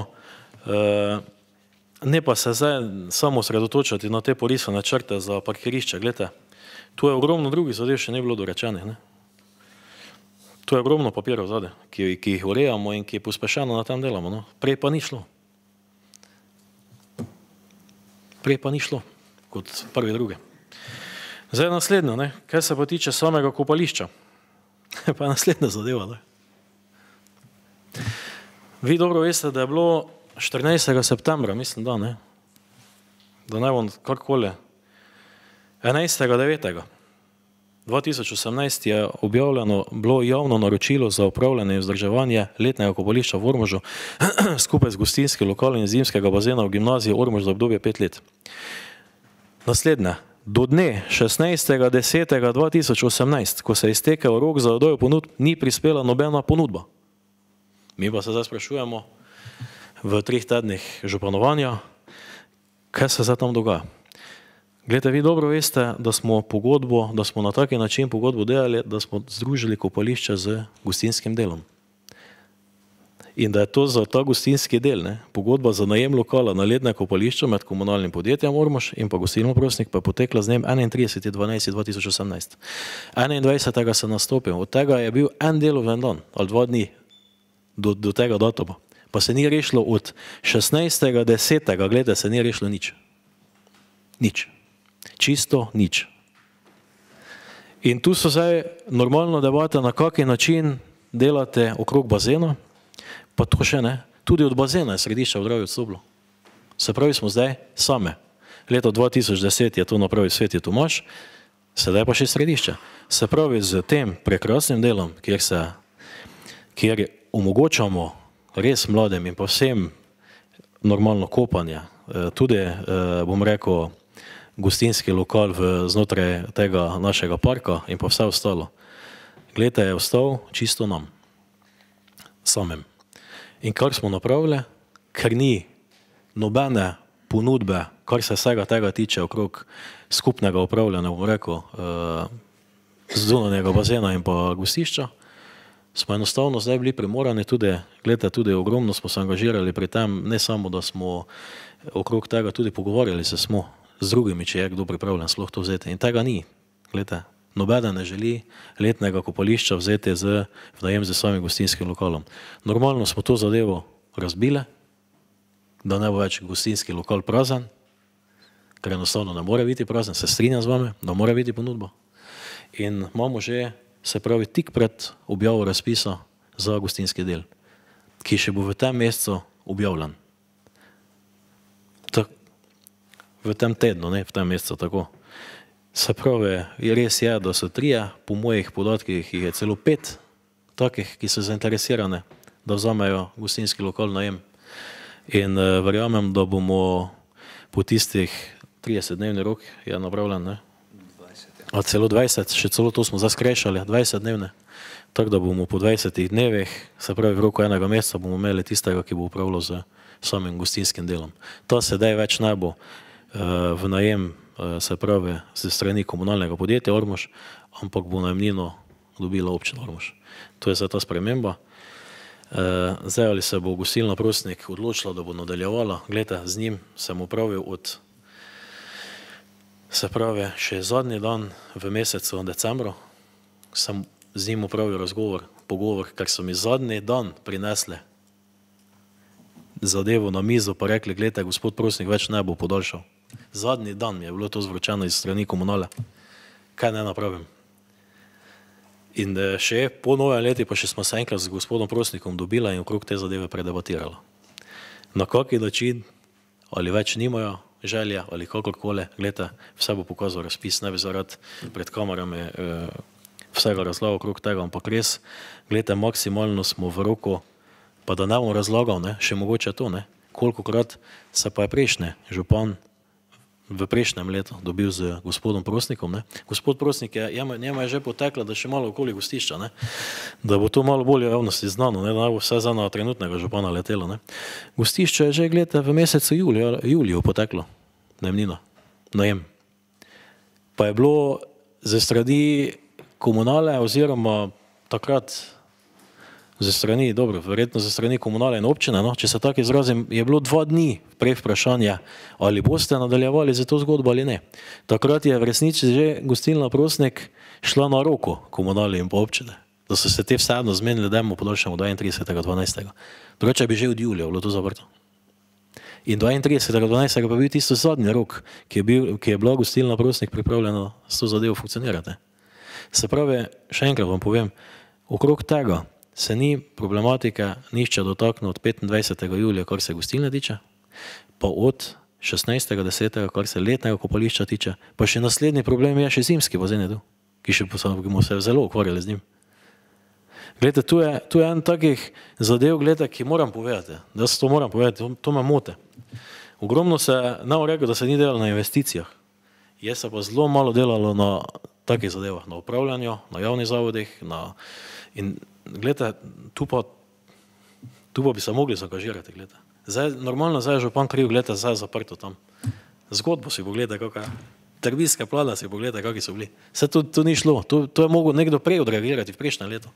ne pa se zdaj samo sredotočati na te porisane črte za parkirišče, gledajte. Tu je ogromno drugih zadev še ne bilo dorečenih, ne. Tu je ogromno papirjev zadaj, ki jih urejamo in ki pospešeno na tem delamo, no. Prej pa ni šlo. Prej pa ni šlo, kot 1.2. Zdaj naslednjo, ne, kaj se pa tiče samega kopališča, pa je naslednja zadeva, ne. Vi dobro veste, da je bilo 14. septembra, mislim, da, ne, da ne bom karkoli, 11.9.2018 je objavljeno bilo javno naročilo za upravljanje in vzdrževanje letnega kopališča v Ormožu skupaj z gostinskim lokalom in zimskega bazena v gimnaziji Ormož za obdobje 5 let. Naslednje. Do dne 16.10.2018, ko se je iztekel rok za oddajo ponudb, ni prispela nobena ponudba. Mi pa se zdaj sprašujemo v 3 tednih županovanja, kaj se zdaj tam dogaja. Glejte, vi dobro veste, da smo pogodbo, da smo na taki način pogodbo delali, da smo združili kopališče z gostinskim delom. In da je to za ta gostinski del, ne, pogodba za najem lokala na letne kopališče med komunalnim podjetjem Ormož in pa gostilno Prosnik pa je potekla z dnem 31.12.2018. 21. se nastopil, od tega je bil en deloven dan ali 2 dni do tega datuma. Pa se ni rešilo od 16.10. Glede, se ni rešilo nič. Nič. Čisto nič. In tu so zdaj normalno debate, na kaki način delate okrog bazena, pa to še ne. Tudi od bazena je središče v Dravi odstopilo. Se pravi, smo zdaj same. Leto 2010 je to napravil Sveti Tomaž, sedaj pa še središče. Se pravi, z tem prekrasnim delom, kjer omogočamo res mladim in pa vsem normalno kopanje, tudi, bom rekel, gostinski lokal znotraj tega našega parka in pa vse ostalo. Glejte, je ostal čisto nam, samem. In kar smo napravili, ker ni nobene ponudbe, kar se vsega tega tiče okrog skupnega upravljanja, bom rekel, zunanjega bazena in pa gostišča, smo enostavno zdaj bili primorani tudi ogromno smo se angažirali pri tem, ne samo, da smo okrog tega tudi pogovarjali se smo z drugimi, če je kdo pripravljen sploh to vzeti. In tega ni. Glejte, nobeden ne želi letnega kopališča vzeti v najem z samim gostinskim lokalom. Normalno smo to zadevo razbile, da ne bo več gostinski lokal prazen, ker enostavno ne more biti prazen, se strinjam z vami, da mora biti ponudba. In imamo že, se pravi, tik pred objavo razpisa za gostinski del, ki še bo v tem mesecu objavljen. V tem tednu, ne v tem mesecu, tako. Se pravi, res je, da so 3, po mojih podatkih jih je celo 5 takih, ki so zainteresirane, da vzamejo gostinski lokal najem. In verjamem, da bomo po tistih 30-dnevni rok je napravljen, ne? A celo 20, še celo to smo zaskrešali, 20-dnevne. Tako da bomo po 20 dnevih, se pravi v roku enega meseca, bomo imeli tistega, ki bo upravljal z samim gostinskim delom. Ta sedaj več ne bo v najem, se pravi, ze strani komunalnega podjetja Ormož, ampak bo najemnino dobila občina Ormož. To je zdaj ta sprememba. Zdaj, ali se bo gostilna Prosnik odločila, da bo nadaljevala, glejte, z njim sem upravil se pravi, še zadnji dan v mesecu decembru, sem z njim upravil pogovor, ker so mi zadnji dan prinesli zadevo na mizo, pa rekli, glejte, gospod Prosnik več ne bo podaljšal. Zadnji dan mi je bilo to zvročeno iz strani komunale. Kaj ne napravim? In še po novem leti pa še smo se enkrat z gospodom Prosnikom dobila in okrog te zadeve predebatirala. Na kakšen način, ali več nimajo želje, ali kakorkoli, gledajte, vse bo pokazal razpis, ne bi zaradi pred kamerami vsega razlagal okrog tega, ampak res, gledajte, maksimalno smo v roku, pa da ne bom razlagal, ne, še mogoče to, ne, kolikokrat se pa je prejšnji župan v prejšnjem letu dobil z gospodom Prosnikom, ne. Gospod Prosnik njema je že potekla, da še malo okoli gostišča, ne, da bo to malo bolje javnosti znano, ne, da bo vse za na trenutnega župana letelo, ne. Gostišče je že, gledajte, v mesecu juliju poteklo, najemnina, najem. Pa je bilo ze strani komunale oziroma takrat ze strani, dobro, verjetno ze strani komunale in občine, no, če se tako izrazim, je bilo 2 dni prej vprašanje, ali boste nadaljevali za to zgodbo ali ne. Takrat je v resnici že gostilna Prosnik šla na roko komunali in pa občine, da so se te vseeno zmenili, da jemo podaljšamo 32.12. Drugače bi že od julija bilo to zaprto. In 32.12. pa bil tisto zadnji rok, ki je bila gostilna Prosnik pripravljena s to zadevo funkcionirati. Se pravi, še enkrat vam povem, okrog tega se ni problematike nišče dotaknil od 25. julija, kar se gostilne tiče, pa od 16.10., kar se letnega kopališča tiče, pa še naslednji problem je še zimski bazen je tu, ki bomo se zelo ukvarjali z njim. Glejte, tu je en takih zadev, glejte, ki moram povedati, da se to moram povedati, to me mote. Ogromno se, ne bom rekel, da se ni delalo na investicijah, je se pa zelo malo delalo na takih zadevah, na upravljanju, na javnih zavodih, in glejte, tu pa bi se mogli zangažirati, glejte. Zdaj, normalno zdaj je župan kriv, glejte, zdaj je zaprto tam. Zgodbo si pogledaj, kakaj, terbijske plana si pogledaj, kakvi so bili. Vse to ni šlo, to je mogel nekdo prej odreagirati v prejšnjem letu.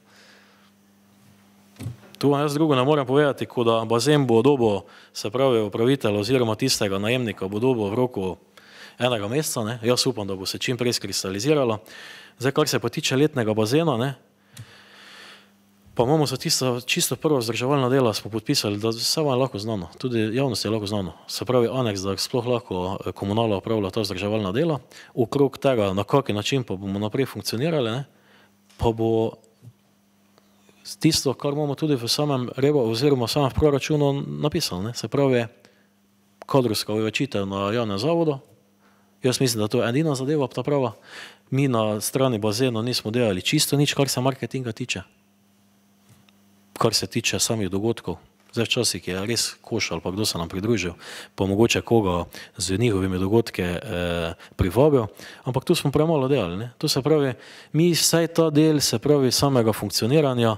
Tu vam jaz drugo ne morem povedati, ko da bazen bo dobo, se pravi, upravitelj oziroma tistega najemnika bo dobo v roku enega meseca, ne. Jaz upam, da bo se čim prej skristaliziralo. Zdaj, kar se pa tiče letnega bazena, ne, pa imamo za čisto prvo vzdrževalna dela smo podpisali, da vse vam je lahko znano, tudi javnosti je lahko znano. Se pravi, aneks, da sploh lahko komunala upravlja ta vzdrževalna dela. Okrog tega, na kakšen način pa bomo naprej funkcionirali, ne, pa bo tisto, kar imamo tudi v samem oziroma samem proračunu napisano, ne. Se pravi, kadrovska uvečitev na javnem zavodu. Jaz mislim, da to je edina zadeva, ta prava. Mi na strani bazena nismo delali čisto nič, kar se marketinga tiče. Kar se tiče samih dogodkov. Zdaj včasih je res koš ali pa kdo se nam pridružil, pa mogoče koga z njihovimi dogodke privabil, ampak tu smo premalo delali, ne. To se pravi, mi vsaj ta del, se pravi, samega funkcioniranja,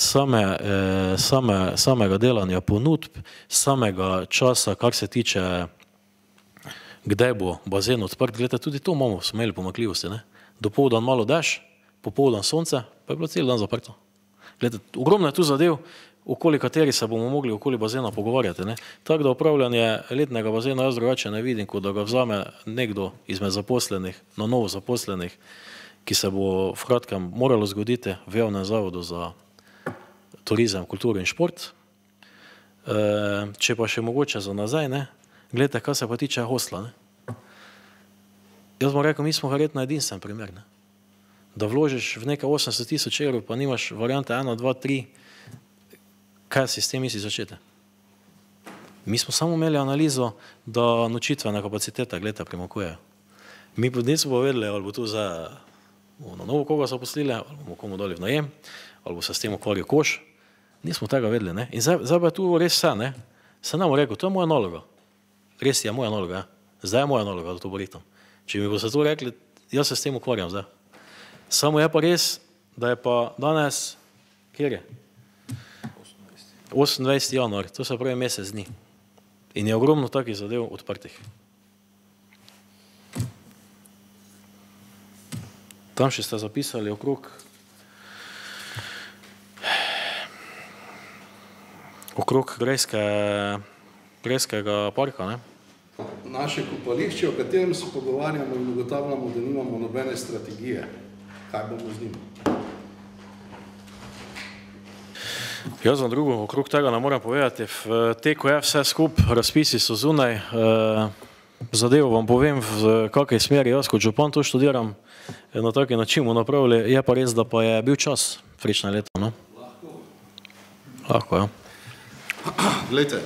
samega delanja ponudb, samega časa, kar se tiče, kdaj bo bazen odprt, gledajte, tudi to smo imeli pomanjkljivosti, ne. Dopoldan malo dež, popoldan sonce, pa je bilo cel dan zaprto. Glede, ogromno je tu zadev, okoli kateri se bomo mogli okoli bazena pogovarjati. Ne? Tako da upravljanje letnega bazena jaz drugače ne vidim, kot da ga vzame nekdo izmed zaposlenih, na novo zaposlenih, ki se bo v kratkem moralo zgoditi v javnem zavodu za turizem, kulturo in šport. Če pa še mogoče za nazaj, ne? Gledajte, kaj se pa tiče hostla. Ne? Jaz bom rekel, mi smo verjetno edinstven primer. Ne? Da vložiš v nekaj 80 000 evrov, pa nimaš variante 1, 2, 3, kaj si s tem misli začeti. Mi smo samo imeli analizo, da nočitvene kapacitete, gledajte, primankujejo. Mi nismo povedali, ali bo tu za na novo koga zaposlili, ali bomo komu dali v najem, ali bo se s tem ukvarjal Koš. Nismo tega vedeli. Ne? In zdaj pa je tu res vse. Ne? Se nam rekel, to je moja naloga. Res je moja naloga. Zdaj je moja naloga, da to boritam. Če mi bo se to rekli, jaz se s tem ukvarjam zdaj. Samo je pa res, da je pa danes, kjer je? 28. januar, to se pravi mesec dni. In je ogromno takih zadev odprtih. Tam še ste zapisali okrog Grajskega parka, ne? Naše kopališče, o katerem se pogovarjamo in ugotavljamo, da nimamo nobene strategije. Kaj bomo z njim? Jaz vam drugo okrog tega ne moram povedati. V teku je vse skup, razpisi so zunaj. Zadevo vam povem, v kakej smeri jaz kot župan to študiram. Na taki način bomo napravili. Je pa res, da pa je bil čas frične leto. No? Lahko, ja. Glejte,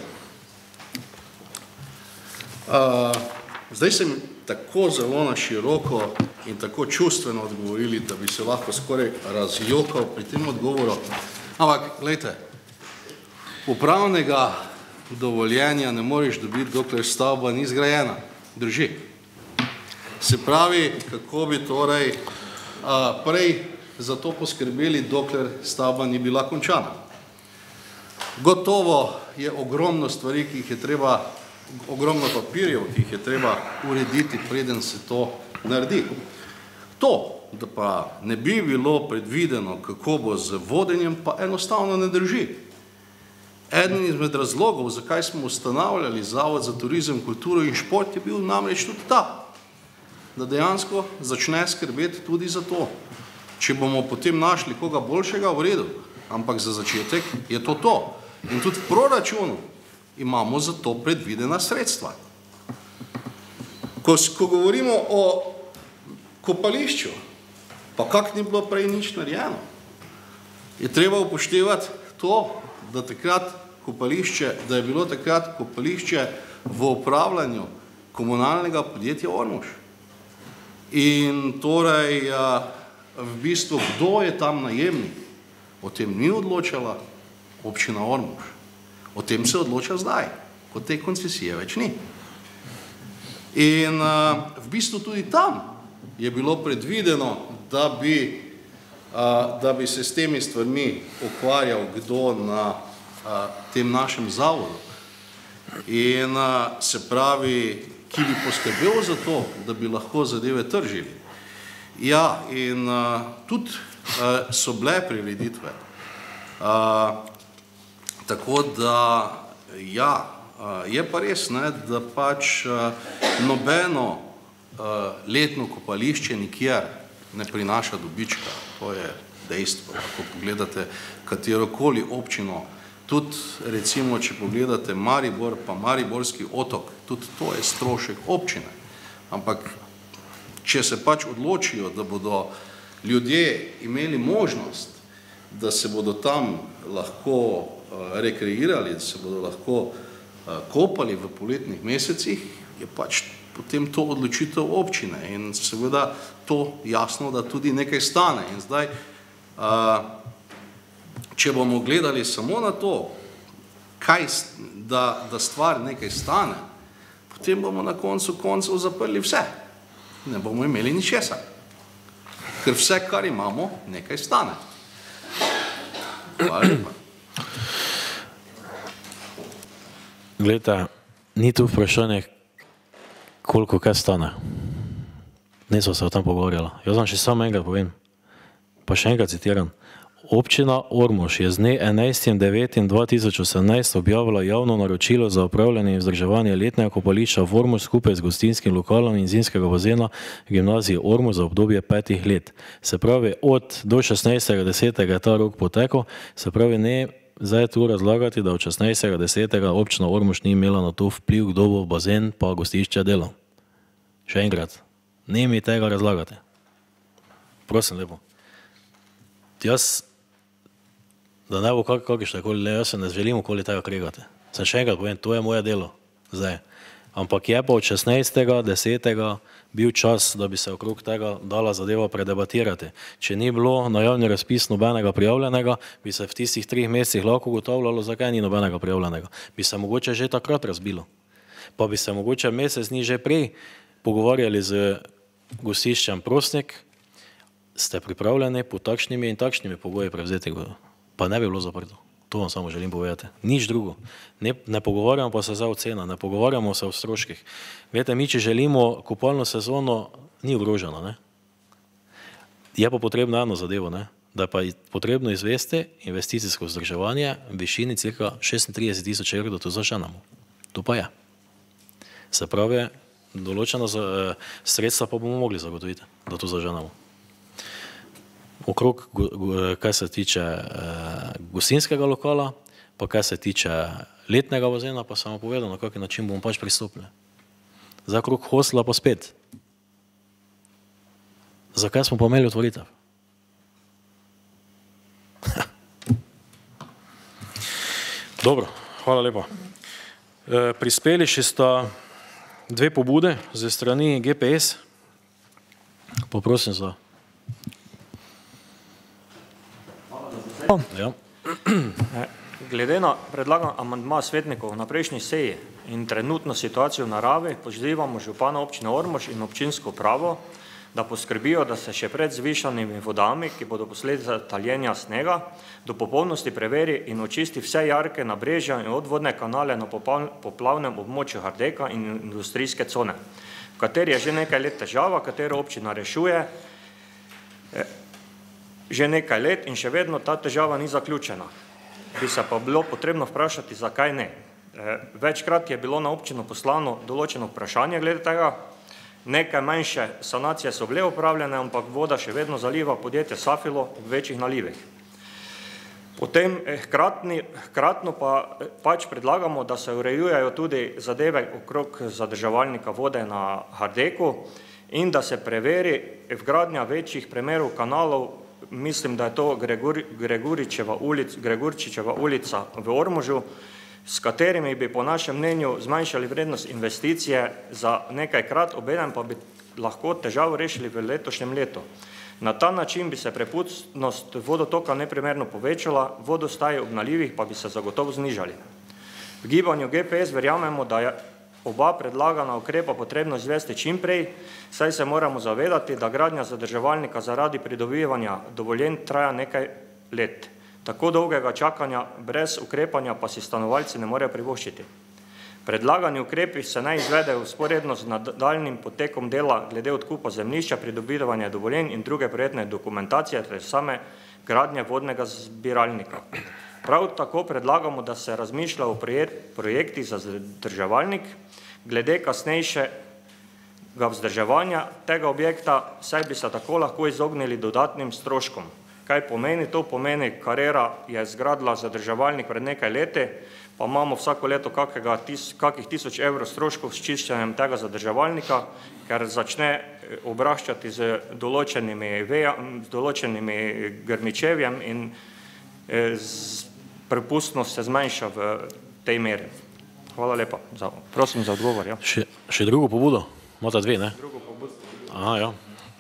zdaj sem tako zelo na široko in tako čustveno odgovorili, da bi se lahko skoraj razjokal pri tem odgovoru. Ampak, glejte, upravnega dovoljenja ne moreš dobiti, dokler stavba ni zgrajena. Drži. Se pravi, kako bi torej prej za to poskrbeli, dokler stavba ni bila končana. Gotovo je ogromno stvari, ki jih je treba, ogromno papirjev, ki jih je treba urediti, preden se to naredi. To, da pa ne bi bilo predvideno, kako bo z vodenjem, pa enostavno ne drži. Eden izmed razlogov, zakaj smo ustanavljali Zavod za turizem, kulturo in šport, je bil namreč tudi ta, da dejansko začne skrbeti tudi za to. Če bomo potem našli koga boljšega, v redu, ampak za začetek je to to. In tudi v proračunu imamo za to predvidena sredstva. Ko govorimo o kopališču, pa kak ni bilo prej nič narejeno, je treba upoštevati to, da je bilo takrat kopališče v upravljanju komunalnega podjetja Ormož. In torej, v bistvu, kdo je tam najemnik, o tem ni odločala občina Ormož. O tem se odloča zdaj, ko te koncesije več ni. In v bistvu tudi tam je bilo predvideno, da bi se s temi stvarmi ukvarjal kdo na tem našem zavodu. In se pravi, ki bi poskrbel za to, da bi lahko zadeve tržili. Ja, in tudi so bile prireditve. Tako da, ja, je pa res, ne, da pač nobeno letno kopališče nikjer ne prinaša dobička. To je dejstvo. Ko pogledate katerokoli občino, tudi recimo, če pogledate Maribor, pa Mariborski otok, tudi to je strošek občine. Ampak, če se pač odločijo, da bodo ljudje imeli možnost, da se bodo tam lahko rekreirali, da se bodo lahko kopali v poletnih mesecih, je pač potem to odločitev občine in seveda to jasno, da tudi nekaj stane. In zdaj, če bomo gledali samo na to, da stvar nekaj stane, potem bomo na koncu koncev zaprli vse. Ne bomo imeli ničesar. Ker vse, kar imamo, nekaj stane. Hvala lepa. Glejte, ni tu vprašanje, koliko kaj stane. Nismo se o tem pogovarjala. Jaz vam še samo enkrat povem, pa še enkrat citiram. Občina Ormož je z dne 11.9.2018 objavila javno naročilo za upravljanje in vzdrževanje letnega kopališča v Ormož skupaj z gostinskim lokalom in zimskega bazena gimnazije Ormož za obdobje 5 let. Se pravi, do 16.10. je ta rok potekel, se pravi, ne zdaj tu razlagati, da od 16.10. občina Ormož ni imela na to vpliv, kdo bo bazen pa gostišče delal. Še enkrat, ne mi tega razlagati. Prosim lepo. Jaz, da ne bo kakršnekoli, jaz se ne želim okoli tega kregati. Sem še enkrat povem, to je moje delo zdaj. Ampak je pa od 16.10. bil čas, da bi se okrog tega dala zadeva predebatirati. Če ni bilo na javni razpis nobenega prijavljenega, bi se v tistih 3 mesecih lahko ugotavljalo, zakaj ni nobenega prijavljenega. Bi se mogoče že takrat razbilo. Pa bi se mogoče mesec dni že prej pogovarjali z gostiščem Prosnik, ste pripravljeni po takšnimi in takšnimi pogoji prevzeti, pa ne bi bilo zaprto. To vam samo želim povedati. Nič drugo. Ne pogovarjamo pa se za ocena, ne pogovarjamo se o stroških. Vete, mi, če želimo kopalno sezono, ni ogroženo, ne? Je pa potrebno eno zadevo, ne? Da pa je potrebno izvesti investicijsko vzdrževanje v višini cirka 36.000 evrov, da to zaženemo. To pa je. Se pravi, določena sredstva pa bomo mogli zagotoviti, da to zaženemo. Okrog, kaj se tiče gostinskega lokala, pa kaj se tiče letnega bazena, pa sem vam povedal, na kakšen način bomo pač pristopili. Zdaj okrog hostla pa spet. Zakaj smo pa imeli otvoritev? Dobro, hvala lepa. Prispeli še sta 2 pobude ze strani GPS. Poprosim za... Ja. Glede na predlagan amandma svetnikov na prejšnji seji in trenutno situacijo v naravi, pozivamo župana občine Ormož in občinsko upravo, da poskrbijo, da se še pred zvišanimi vodami, ki bodo posledica taljenja snega, do popolnosti preveri in očisti vse jarke, nabrežja in odvodne kanale na poplavnem območju Hardeka in industrijske cone, v kateri je že nekaj let težava, katero občina rešuje že nekaj let in še vedno ta težava ni zaključena. Bi se pa bilo potrebno vprašati, zakaj ne. Večkrat je bilo na občino poslano določeno vprašanje glede tega, nekaj manjše sanacije so bile upravljene, ampak voda še vedno zaliva podjetje Safilo v večjih nalivih. Potem hkratno pa pač predlagamo, da se urejujejo tudi zadeve okrog zadrževalnika vode na Hardeku in da se preveri vgradnja večjih primerov kanalov. Mislim, da je to Gregurčičeva ulica v Ormožu, s katerimi bi po našem mnenju zmanjšali vrednost investicije za nekajkrat, obenem pa bi lahko težavo rešili v letošnjem letu. Na ta način bi se prepustnost vodotoka neprimerno povečala, vodostaji ob nalivih pa bi se zagotovo znižali. V gibanju GPS verjamemo, da je oba predlagana ukrepa potrebno izvesti čim prej, saj se moramo zavedati, da gradnja zadrževalnika zaradi pridobivanja dovoljenj traja nekaj let. Tako dolgega čakanja brez ukrepanja pa si stanovalci ne morejo privoščiti. Predlagani ukrepi se naj izvedejo vzporedno z nadaljnjim potekom dela glede odkupa zemljišča, pridobivanja dovoljenj in druge projektne dokumentacije ter same gradnje vodnega zbiralnika. Prav tako predlagamo, da se razmišlja o projektih za zadrževalnik, glede kasnejšega vzdrževanja tega objekta, saj bi se tako lahko izognili dodatnim stroškom. Kaj pomeni? To pomeni, Carrera je zgradila zadrževalnik pred nekaj leti, pa imamo vsako leto kakih 1000 evrov stroškov s čiščenjem tega zadrževalnika, ker začne obraščati z določenimi grmičevjem in prepustnost se zmanjša v tej meri. Hvala lepa. Prosim za odgovor. Ja. Še drugo pobudo? Imate 2, ne? Drugo pobudo. Aha, ja.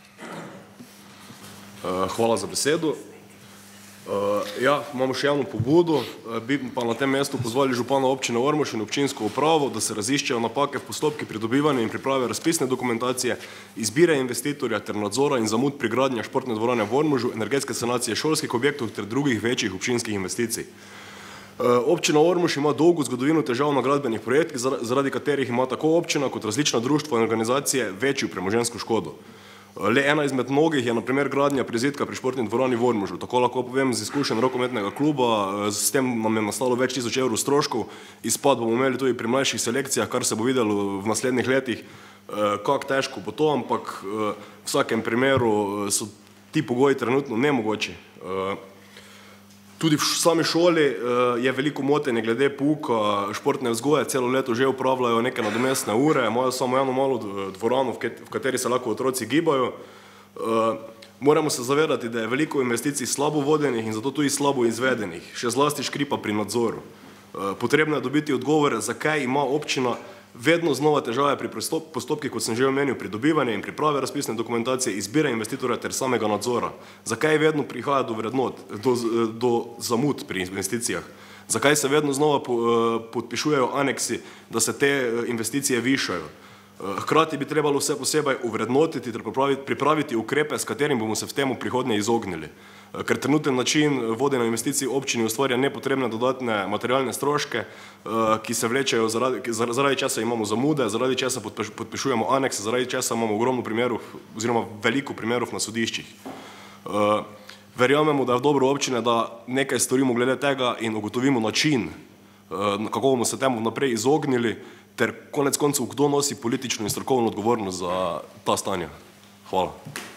Hvala za besedo. Ja, imamo še javno pobudo, bi pa na tem mestu pozvali župana občine Ormož in občinsko upravo, da se raziščejo napake v postopki pridobivanja in priprave razpisne dokumentacije, izbire investitorja ter nadzora in zamud pri gradnji športne dvorane v Ormožu, energetske sanacije šolskih objektov ter drugih večjih občinskih investicij. Občina Ormož ima dolgo zgodovino težav na gradbenih projektih, zaradi katerih ima tako občina kot različna društva in organizacije večjo premoženjsko škodo. Le ena izmed mnogih je na primer gradnja prizidka pri športni dvorani v Ormožu. Tako lahko povem z izkušenj rokometnega kluba, s tem nam je nastalo več tisoč evrov stroškov, izpad bomo imeli tudi pri mlajših selekcijah, kar se bo videlo v naslednjih letih, kako težko bo to, ampak v vsakem primeru so ti pogoji trenutno nemogoči. Tudi v sami šoli je veliko motenje glede pouka športne vzgoje, celo leto že upravljajo neke nadomestne ure, imajo samo eno malo dvorano, v kateri se lahko otroci gibajo. Moramo se zavedati, da je veliko investicij slabo vodenih in zato tudi slabo izvedenih, še zlasti škripa pri nadzoru. Potrebno je dobiti odgovore, zakaj ima občina vedno znova težave pri postopkih, kot sem že omenil, pridobivanje in priprave razpisne dokumentacije, izbire investitorja ter samega nadzora. Zakaj vedno prihaja do vrednot, do zamud pri investicijah? Zakaj se vedno znova podpišujejo aneksi, da se te investicije višajo? Hkrati bi trebalo vse posebej uvrednotiti ter pripraviti ukrepe, s katerim bomo se v temu prihodnje izognili. Ker trenuten način vodenja investicij občini ustvarja nepotrebne dodatne materialne stroške, ki se vlečejo zaradi česa imamo zamude, zaradi česa podpišujemo anekse, zaradi česa imamo ogromno primerov oziroma veliko primerov na sodiščih. Verjamemo, da je dobro občine, da nekaj storimo glede tega in ugotovimo način, kako bomo se temu naprej izognili, ter konec koncev, kdo nosi politično in strokovno odgovornost za ta stanja. Hvala.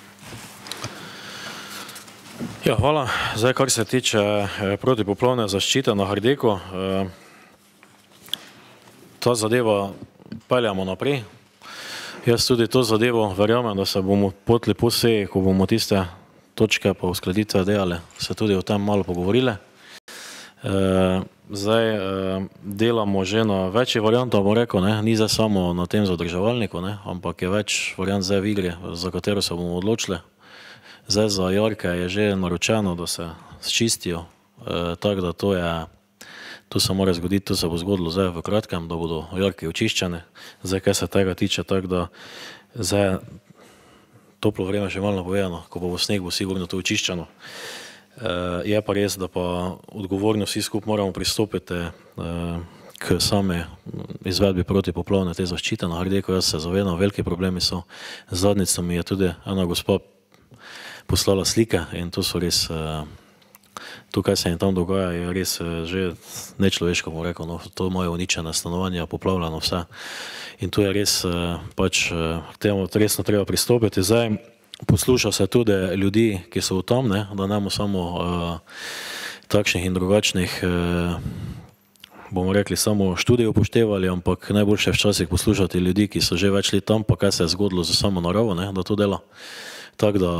Ja, hvala. Zdaj, kar se tiče protipoplavne zaščite na Hardeku, ta zadeva peljamo naprej. Jaz tudi to zadevo verjamem, da se bomo potli po seji, ko bomo tiste točke pa uskladitve delali, se tudi o tem malo pogovorili. Zdaj delamo že na večji variantah, bom rekel, ni zdaj samo na tem zadrževalniku, ampak je več variant zdaj v igri, za katero se bomo odločili. Zdaj za jarke je že naročeno, da se sčistijo, tako da to se mora zgoditi, to se bo zgodilo zdaj v kratkem, da bodo jarke očiščene. Zdaj, kaj se tega tiče, tako da zdaj toplo vreme še malo napovedano, ko bo sneg, bo sigurno to očiščeno. Je pa res, da pa odgovorno vsi skupaj moramo pristopiti k same izvedbi protipoplavne te zaščite na Hardeku. Jaz se zavedam, veliki problemi so. Zadnjico mi je tudi ena gospa poslala slike in to so res, to, kaj se jim tam dogaja, je res že nečloveško, bom rekel, to imajo uničene stanovanja, poplavljeno vse. In to je res, pač k temu resno treba pristopiti. Zdaj, posluša se tudi ljudi, ki so tam, da nemo samo takšnih in drugačnih, bomo rekli, samo študij upoštevali, ampak najboljše včasih poslušati ljudi, ki so že več let tam, pa kaj se je zgodilo za samo naravo, da to dela. Tako da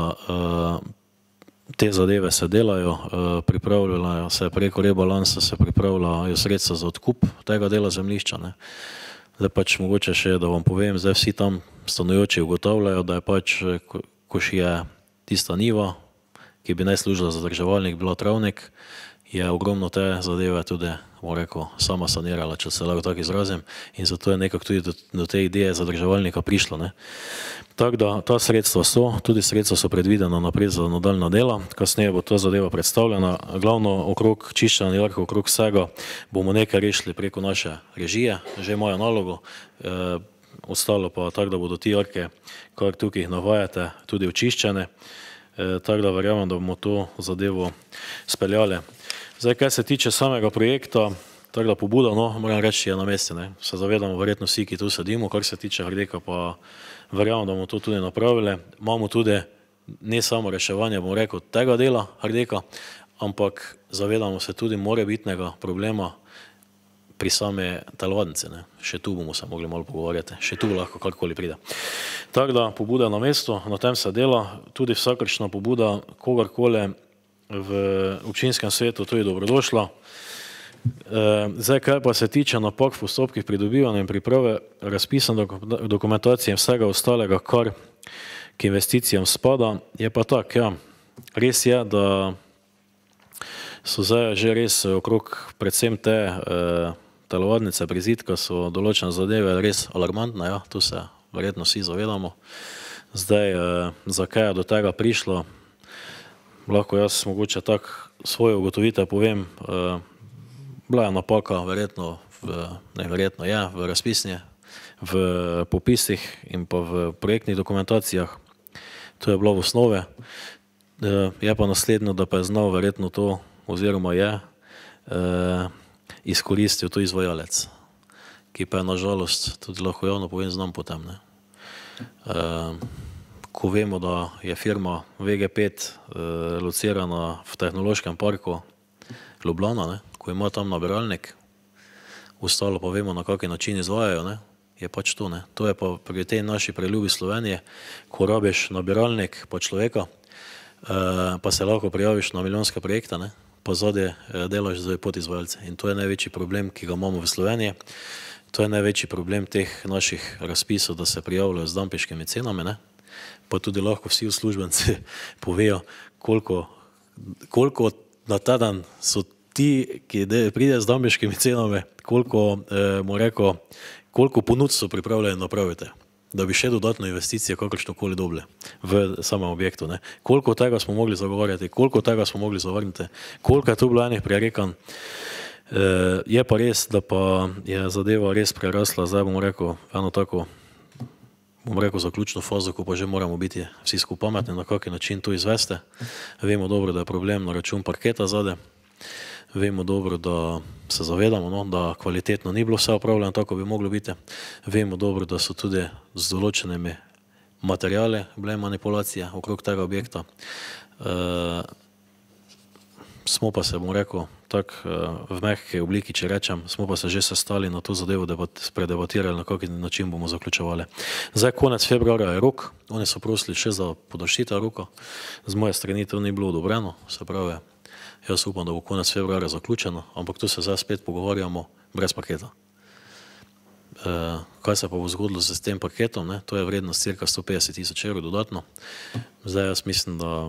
te zadeve se delajo, pripravljajo se preko rebalansa, se pripravljajo sredstva za odkup tega dela zemljišča. Zdaj pač mogoče še, da vam povem, zdaj vsi tam stanujoči ugotavljajo, da je pač, ko je tista niva, ki bi naj služila za zadrževalnik, bila travnik, je ogromno te zadeve tudi, bom rekel, sama sanirala, če se lahko tako izrazim, in zato je nekako tudi do te ideje zadrževalnika prišlo. Tako da ta sredstva so, tudi sredstva so predvidena naprej za nadaljna dela, kasneje bo ta zadeva predstavljena, glavno okrog čiščenja jarkov, okrog vsega bomo nekaj rešili preko naše režije, že imajo nalogo, ostalo pa tako, da bodo ti jarke, kar tukaj navajate, tudi očiščene, tako da verjamem, da bomo to zadevo speljali. Zdaj, kaj se tiče samega projekta, tako da pobuda, moram reči, je na mesti. Se zavedamo verjetno vsi, ki tu sedimo, kar se tiče Hardeka, pa verjamem, da bomo to tudi napravili. Imamo tudi ne samo reševanje, bom rekel, tega dela Hardeka, ampak zavedamo se tudi morebitnega problema pri same telovadnice. Še tu bomo se mogli malo pogovarjati, še tu lahko karkoli pride. Tako da pobuda na mestu, na tem se dela, tudi vsakršna pobuda kogarkoli v občinskem svetu, to je dobrodošla. Zdaj, kaj pa se tiče napak v postopkih pridobivanja in priprave razpisane dokumentacije in vsega ostalega, kar k investicijam spada, je pa tak, ja, res je, da so zdaj že res okrog predvsem te telovadnice, prizidka, so določene zadeve res alarmantne, ja, tu se verjetno vsi zavedamo. Zdaj, zakaj je do tega prišlo, lahko jaz mogoče tako svojo ugotovitev povem, bila je napaka verjetno, neverjetno je, v razpisni, v popisih in pa v projektnih dokumentacijah. To je bilo v osnove. Je pa naslednjo, da pa je znal verjetno to, oziroma je izkoristil to izvajalec, ki pa je nažalost, tudi lahko javno povem, znam potem. Ko vemo, da je firma VG5 locirana v tehnološkem parku Ljubljana, ko ima tam nabiralnik, ostalo pa vemo, na kakšen način izvajajo, je pač to. To je pa pri tej naši preljubi Slovenije, ko rabiš nabiralnik pa človeka, pa se lahko prijaviš na milijonske projekte, pa zadnje delaš z podizvajalce. In to je največji problem, ki ga imamo v Sloveniji. To je največji problem teh naših razpisov, da se prijavljajo z dampinškimi cenami, pa tudi lahko vsi uslužbenci povejo, koliko na ta dan so ti, ki pride z dampinškimi cenami, koliko ponudb so pripravljeni napraviti, da bi še dodatno investicije kakršnokoli dobili v samem objektu. Koliko tega smo mogli zagovarjati, koliko tega smo mogli zavrniti, koliko je tu bilo enih prerekanj. Je pa res, da pa je zadeva res prerasla, zdaj bomo rekel, eno tako, zaključno fazo, ko pa že moramo biti vsi skupaj pametni, na kakšen način to izveste. Vemo dobro, da je problem na račun parketa zadaj. Vemo dobro, da se zavedamo, da kvalitetno ni bilo vse upravljeno tako, bi moglo biti. Vemo dobro, da so tudi z določenimi materijali bile manipulacije okrog tega objekta. Smo pa se, bom rekel, tako v mehki obliki, če rečem, smo pa se že sestali na to zadevo, da predebatirali, na kakšen način bomo zaključevali. Zdaj, konec februarja je rok, oni so prosili še za podaljšitev roka. Z moje strani to ni bilo odobreno, se pravi, jaz upam, da bo konec februarja zaključeno, ampak tu se zdaj spet pogovarjamo brez paketa. Kaj se pa bo zgodilo s tem paketom, to je vrednost cirka 150 000 evrov dodatno. Zdaj jaz mislim, da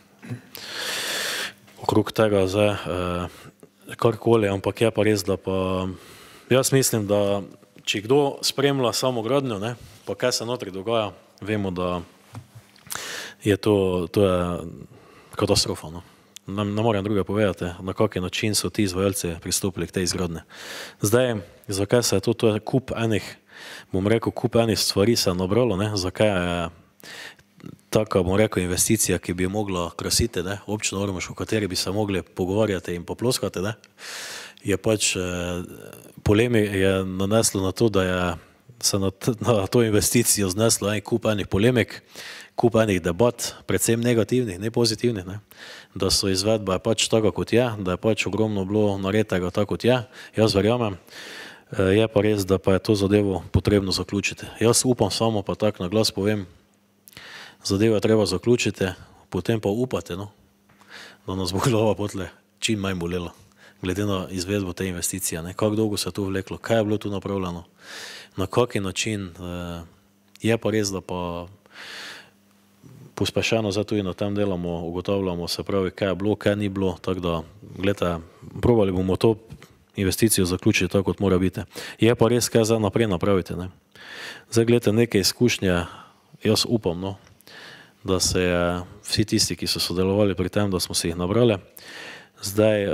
okrog tega zdaj karkoli, ampak je pa res, da pa jaz mislim, da če kdo spremlja samo gradnjo, pa kaj se notri dogaja, vemo, da je to je katastrofa. Ne morem druga povedati, na kakšen način so ti izvajalci pristopili k tej izgradnji. Zdaj, zakaj se je to je kup enih, bom rekel, kup enih stvari se je nabralo, zakaj je taka, bom rekel, investicija, ki bi mogla krasiti občino Ormož, o kateri bi se mogli pogovarjati in poploskati, je pač je naneslo na to, da je se na to investicijo zneslo kup enih polemik, kup enih debat, predvsem negativnih, ne pozitivnih, da so izvedba pač taka, kot je, da je pač ogromno bilo nareditega tako, kot je. Jaz verjamem, je pa res, da pa je to zadevo potrebno zaključiti. Jaz upam samo, pa tako na glas povem, zadevo je treba zaključiti, potem pa upate, da nas bo glava potle čim manj bolela, glede na izvedbo te investicije. Kako dolgo se je to vleklo, kaj je bilo tu napravljeno, na kakšen način. Je pa res, da pa pospešeno zdaj tudi na tem delamo, ugotavljamo, se pravi, kaj je bilo, kaj ni bilo, tako da, gledajte, probali bomo to investicijo zaključiti tako, kot mora biti. Je pa res, kaj zdaj naprej napraviti. Zdaj, gledajte, neke izkušnje, jaz upam, da se je vsi tisti, ki so sodelovali pri tem, da smo se jih nabrali. Zdaj,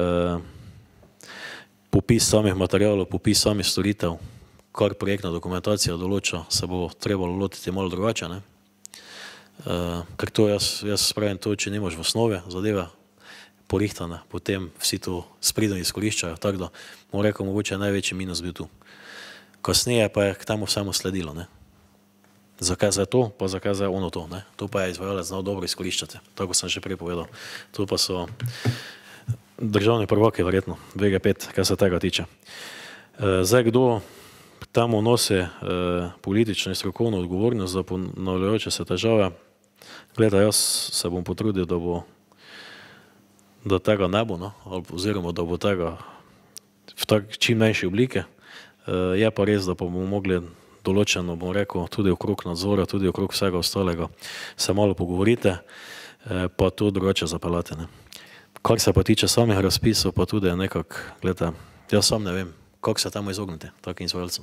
popis samih materijalov, popis samih storitev, kar projektna dokumentacija določa, se bo trebalo lotiti malo drugače. Ker to jaz spravim to, če nimaš v osnovi zadeve porihtane, potem vsi to spridno izkoriščajo, tako da, bom rekel, mogoče je največji minus bil tu. Kasneje pa je k temu vsemu sledilo. Zakaj zdaj to, pa zakaj zdaj ono to. To pa je izvajalec znal dobro izkoriščati, tako sem že prej povedal. To pa so državni prvaki, verjetno, VG5, kaj se tega tiče. Zdaj, kdo temu nosi politično in strokovno odgovornost za ponavljajoče se težave, gledaj, jaz se bom potrudil, da tega ne bo, oziroma da bo tega v čim manjši obliki. Je pa res, da pa bomo mogli določeno, bom rekel, tudi okrog nadzora, tudi okrog vsega ostalega se malo pogovorite, pa to drugače zapeljati. Kar se pa tiče samih razpisov, pa tudi nekako, gledajte, jaz sam ne vem, kako se temu izogniti, takim izvajalcem.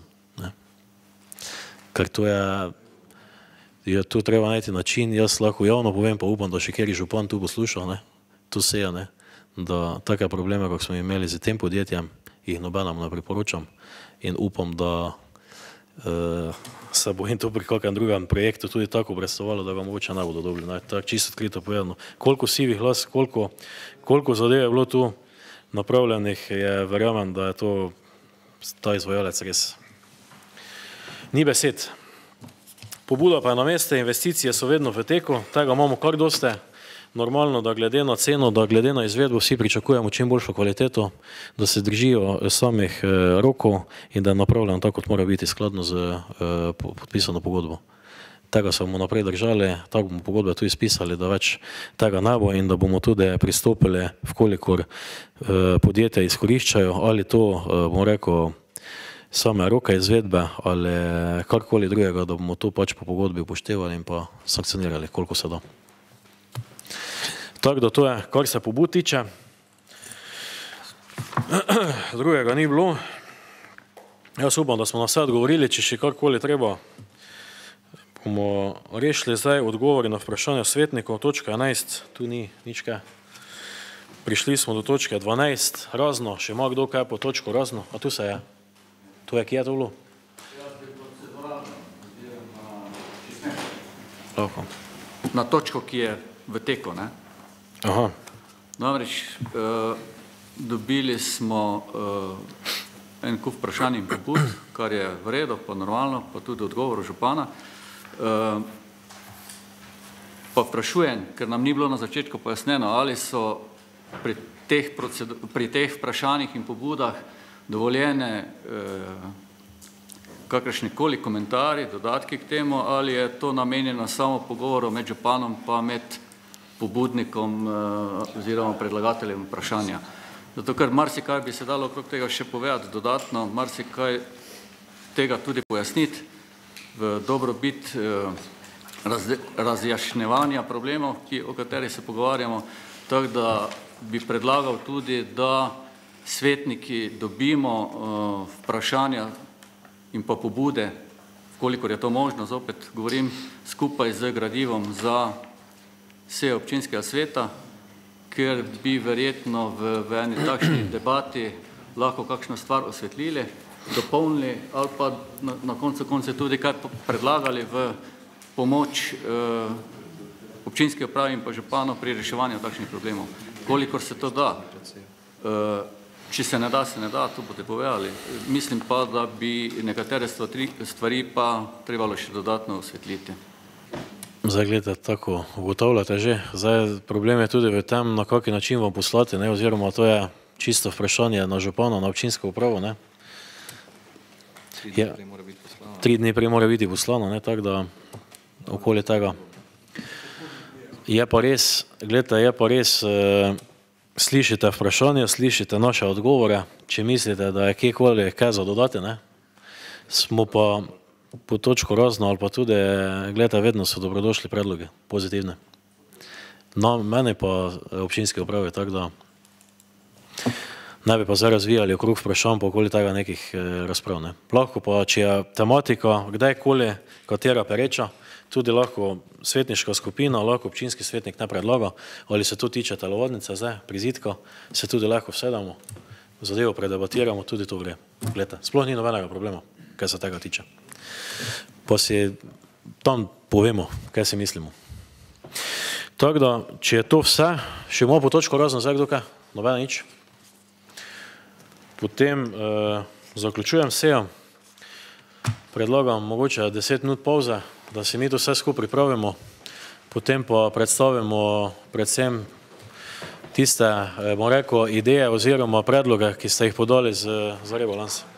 Ker to je tu treba najti način, jaz lahko javno povem, pa upam, da še kjer župan tu poslušal, tu seja, da take probleme, kako smo imeli z tem podjetjem, jih nobenemu ne priporočam in upam, da se bojim to pri kakem drugem projektu tudi tako obrestovalo, da ga mogoče ne bodo dobili. Tako čisto odkrito povedano. Koliko sivih las, koliko zadev je bilo tu napravljenih, je verjamem, da je to ta izvajalec res. Ni besed. Pobuda pa je na meste, investicije so vedno v teku, tega imamo kar doste. Normalno, da glede na ceno, da glede na izvedbo vsi pričakujemo čim boljšo kvaliteto, da se držijo samih rokov in da je napravljeno tako, kot mora biti skladno z podpisano pogodbo. Tega se bomo naprej držali, tako bomo pogodbe tu izpisali, da več tega ne bo in da bomo tudi pristopili, vkolikor podjetja izkoriščajo ali to, bom rekel, same roke izvedbe ali karkoli drugega, da bomo to pač po pogodbi upoštevali in pa sankcionirali, koliko se da. Tako da to je, kar se pobud tiče. Drugega ni bilo. Jaz upam, da smo na vse odgovorili, če še karkoli treba. Bomo rešili zdaj odgovori na vprašanje svetnikov. Točka 11, tu ni nič kaj. Prišli smo do točke 12, razno, še ima kdo kaj po točko razno, a tu se je. Tu je, kje je to bilo? Na točko, ki je v teku, ne? Aha. Namreč dobili smo en kup vprašanj in pobud, kar je v redu, pa normalno, pa tudi odgovor župana. Pa vprašujem, ker nam ni bilo na začetku pojasneno, ali so pri teh vprašanjih in pobudah dovoljene kakršnikoli komentarji, dodatki k temu, ali je to namenjeno samo pogovoru med županom pa med pobudnikom oziroma predlagateljem vprašanja. Zato, ker marsikaj bi se dalo okrog tega še povedati dodatno, marsikaj tega tudi pojasniti v dobrobit razjašnjevanja problemov, o katerih se pogovarjamo, tako da bi predlagal tudi, da svetniki dobimo vprašanja in pa pobude, kolikor je to možno, zopet govorim, skupaj z gradivom za seje občinskega sveta, ker bi verjetno v eni takšni debati lahko kakšno stvar osvetlili, dopolnili ali pa na koncu konce tudi kaj predlagali v pomoč občinske upravi in pa županov pri reševanju takšnih problemov. Kolikor se to da. Če se ne da, to boste povedali. Mislim pa, da bi nekatere stvari pa trebalo še dodatno osvetliti. Zdaj, gledajte, tako ugotavljate že. Zdaj, problem je tudi v tem, na kaki način vam poslati, ne, oziroma to je čisto vprašanje na župana, na občinsko upravo, ne. 3 dni prej mora biti poslano, ne, tako da okoli tega. Je pa res, gledajte, je pa res, slišite vprašanje, slišite naše odgovore, če mislite, da je kjekoli kaj za dodati, ne. Smo pa po točko razno ali pa tudi, gledajte, vedno so dobrodošli predlogi, pozitivne. No, meni pa občinske uprave, tako da ne bi pa zdaj razvijali okrog vprašanj pa okoli tega nekih razprav, ne. Lahko pa, če je tematika kdajkoli, katera pereča, tudi lahko svetniška skupina, lahko občinski svetnik ne predlaga, ali se to tiče telovadnice zdaj, prizidka, se tudi lahko vsedamo, zadevo predebatiramo, tudi to gre. Gledajte, sploh ni nobenega problema, kaj se tega tiče. Pa si tam povemo, kaj si mislimo. Tako da, če je to vse, še imamo po točko razno zdaj kdo kaj? Nobena nič. Potem zaključujem sejo. Predlagam mogoče 10 minut pauze, da si mi to vse skupaj pripravimo, potem pa predstavimo predvsem tiste, bom rekel, ideje oziroma predloge, ki ste jih podali za rebalans.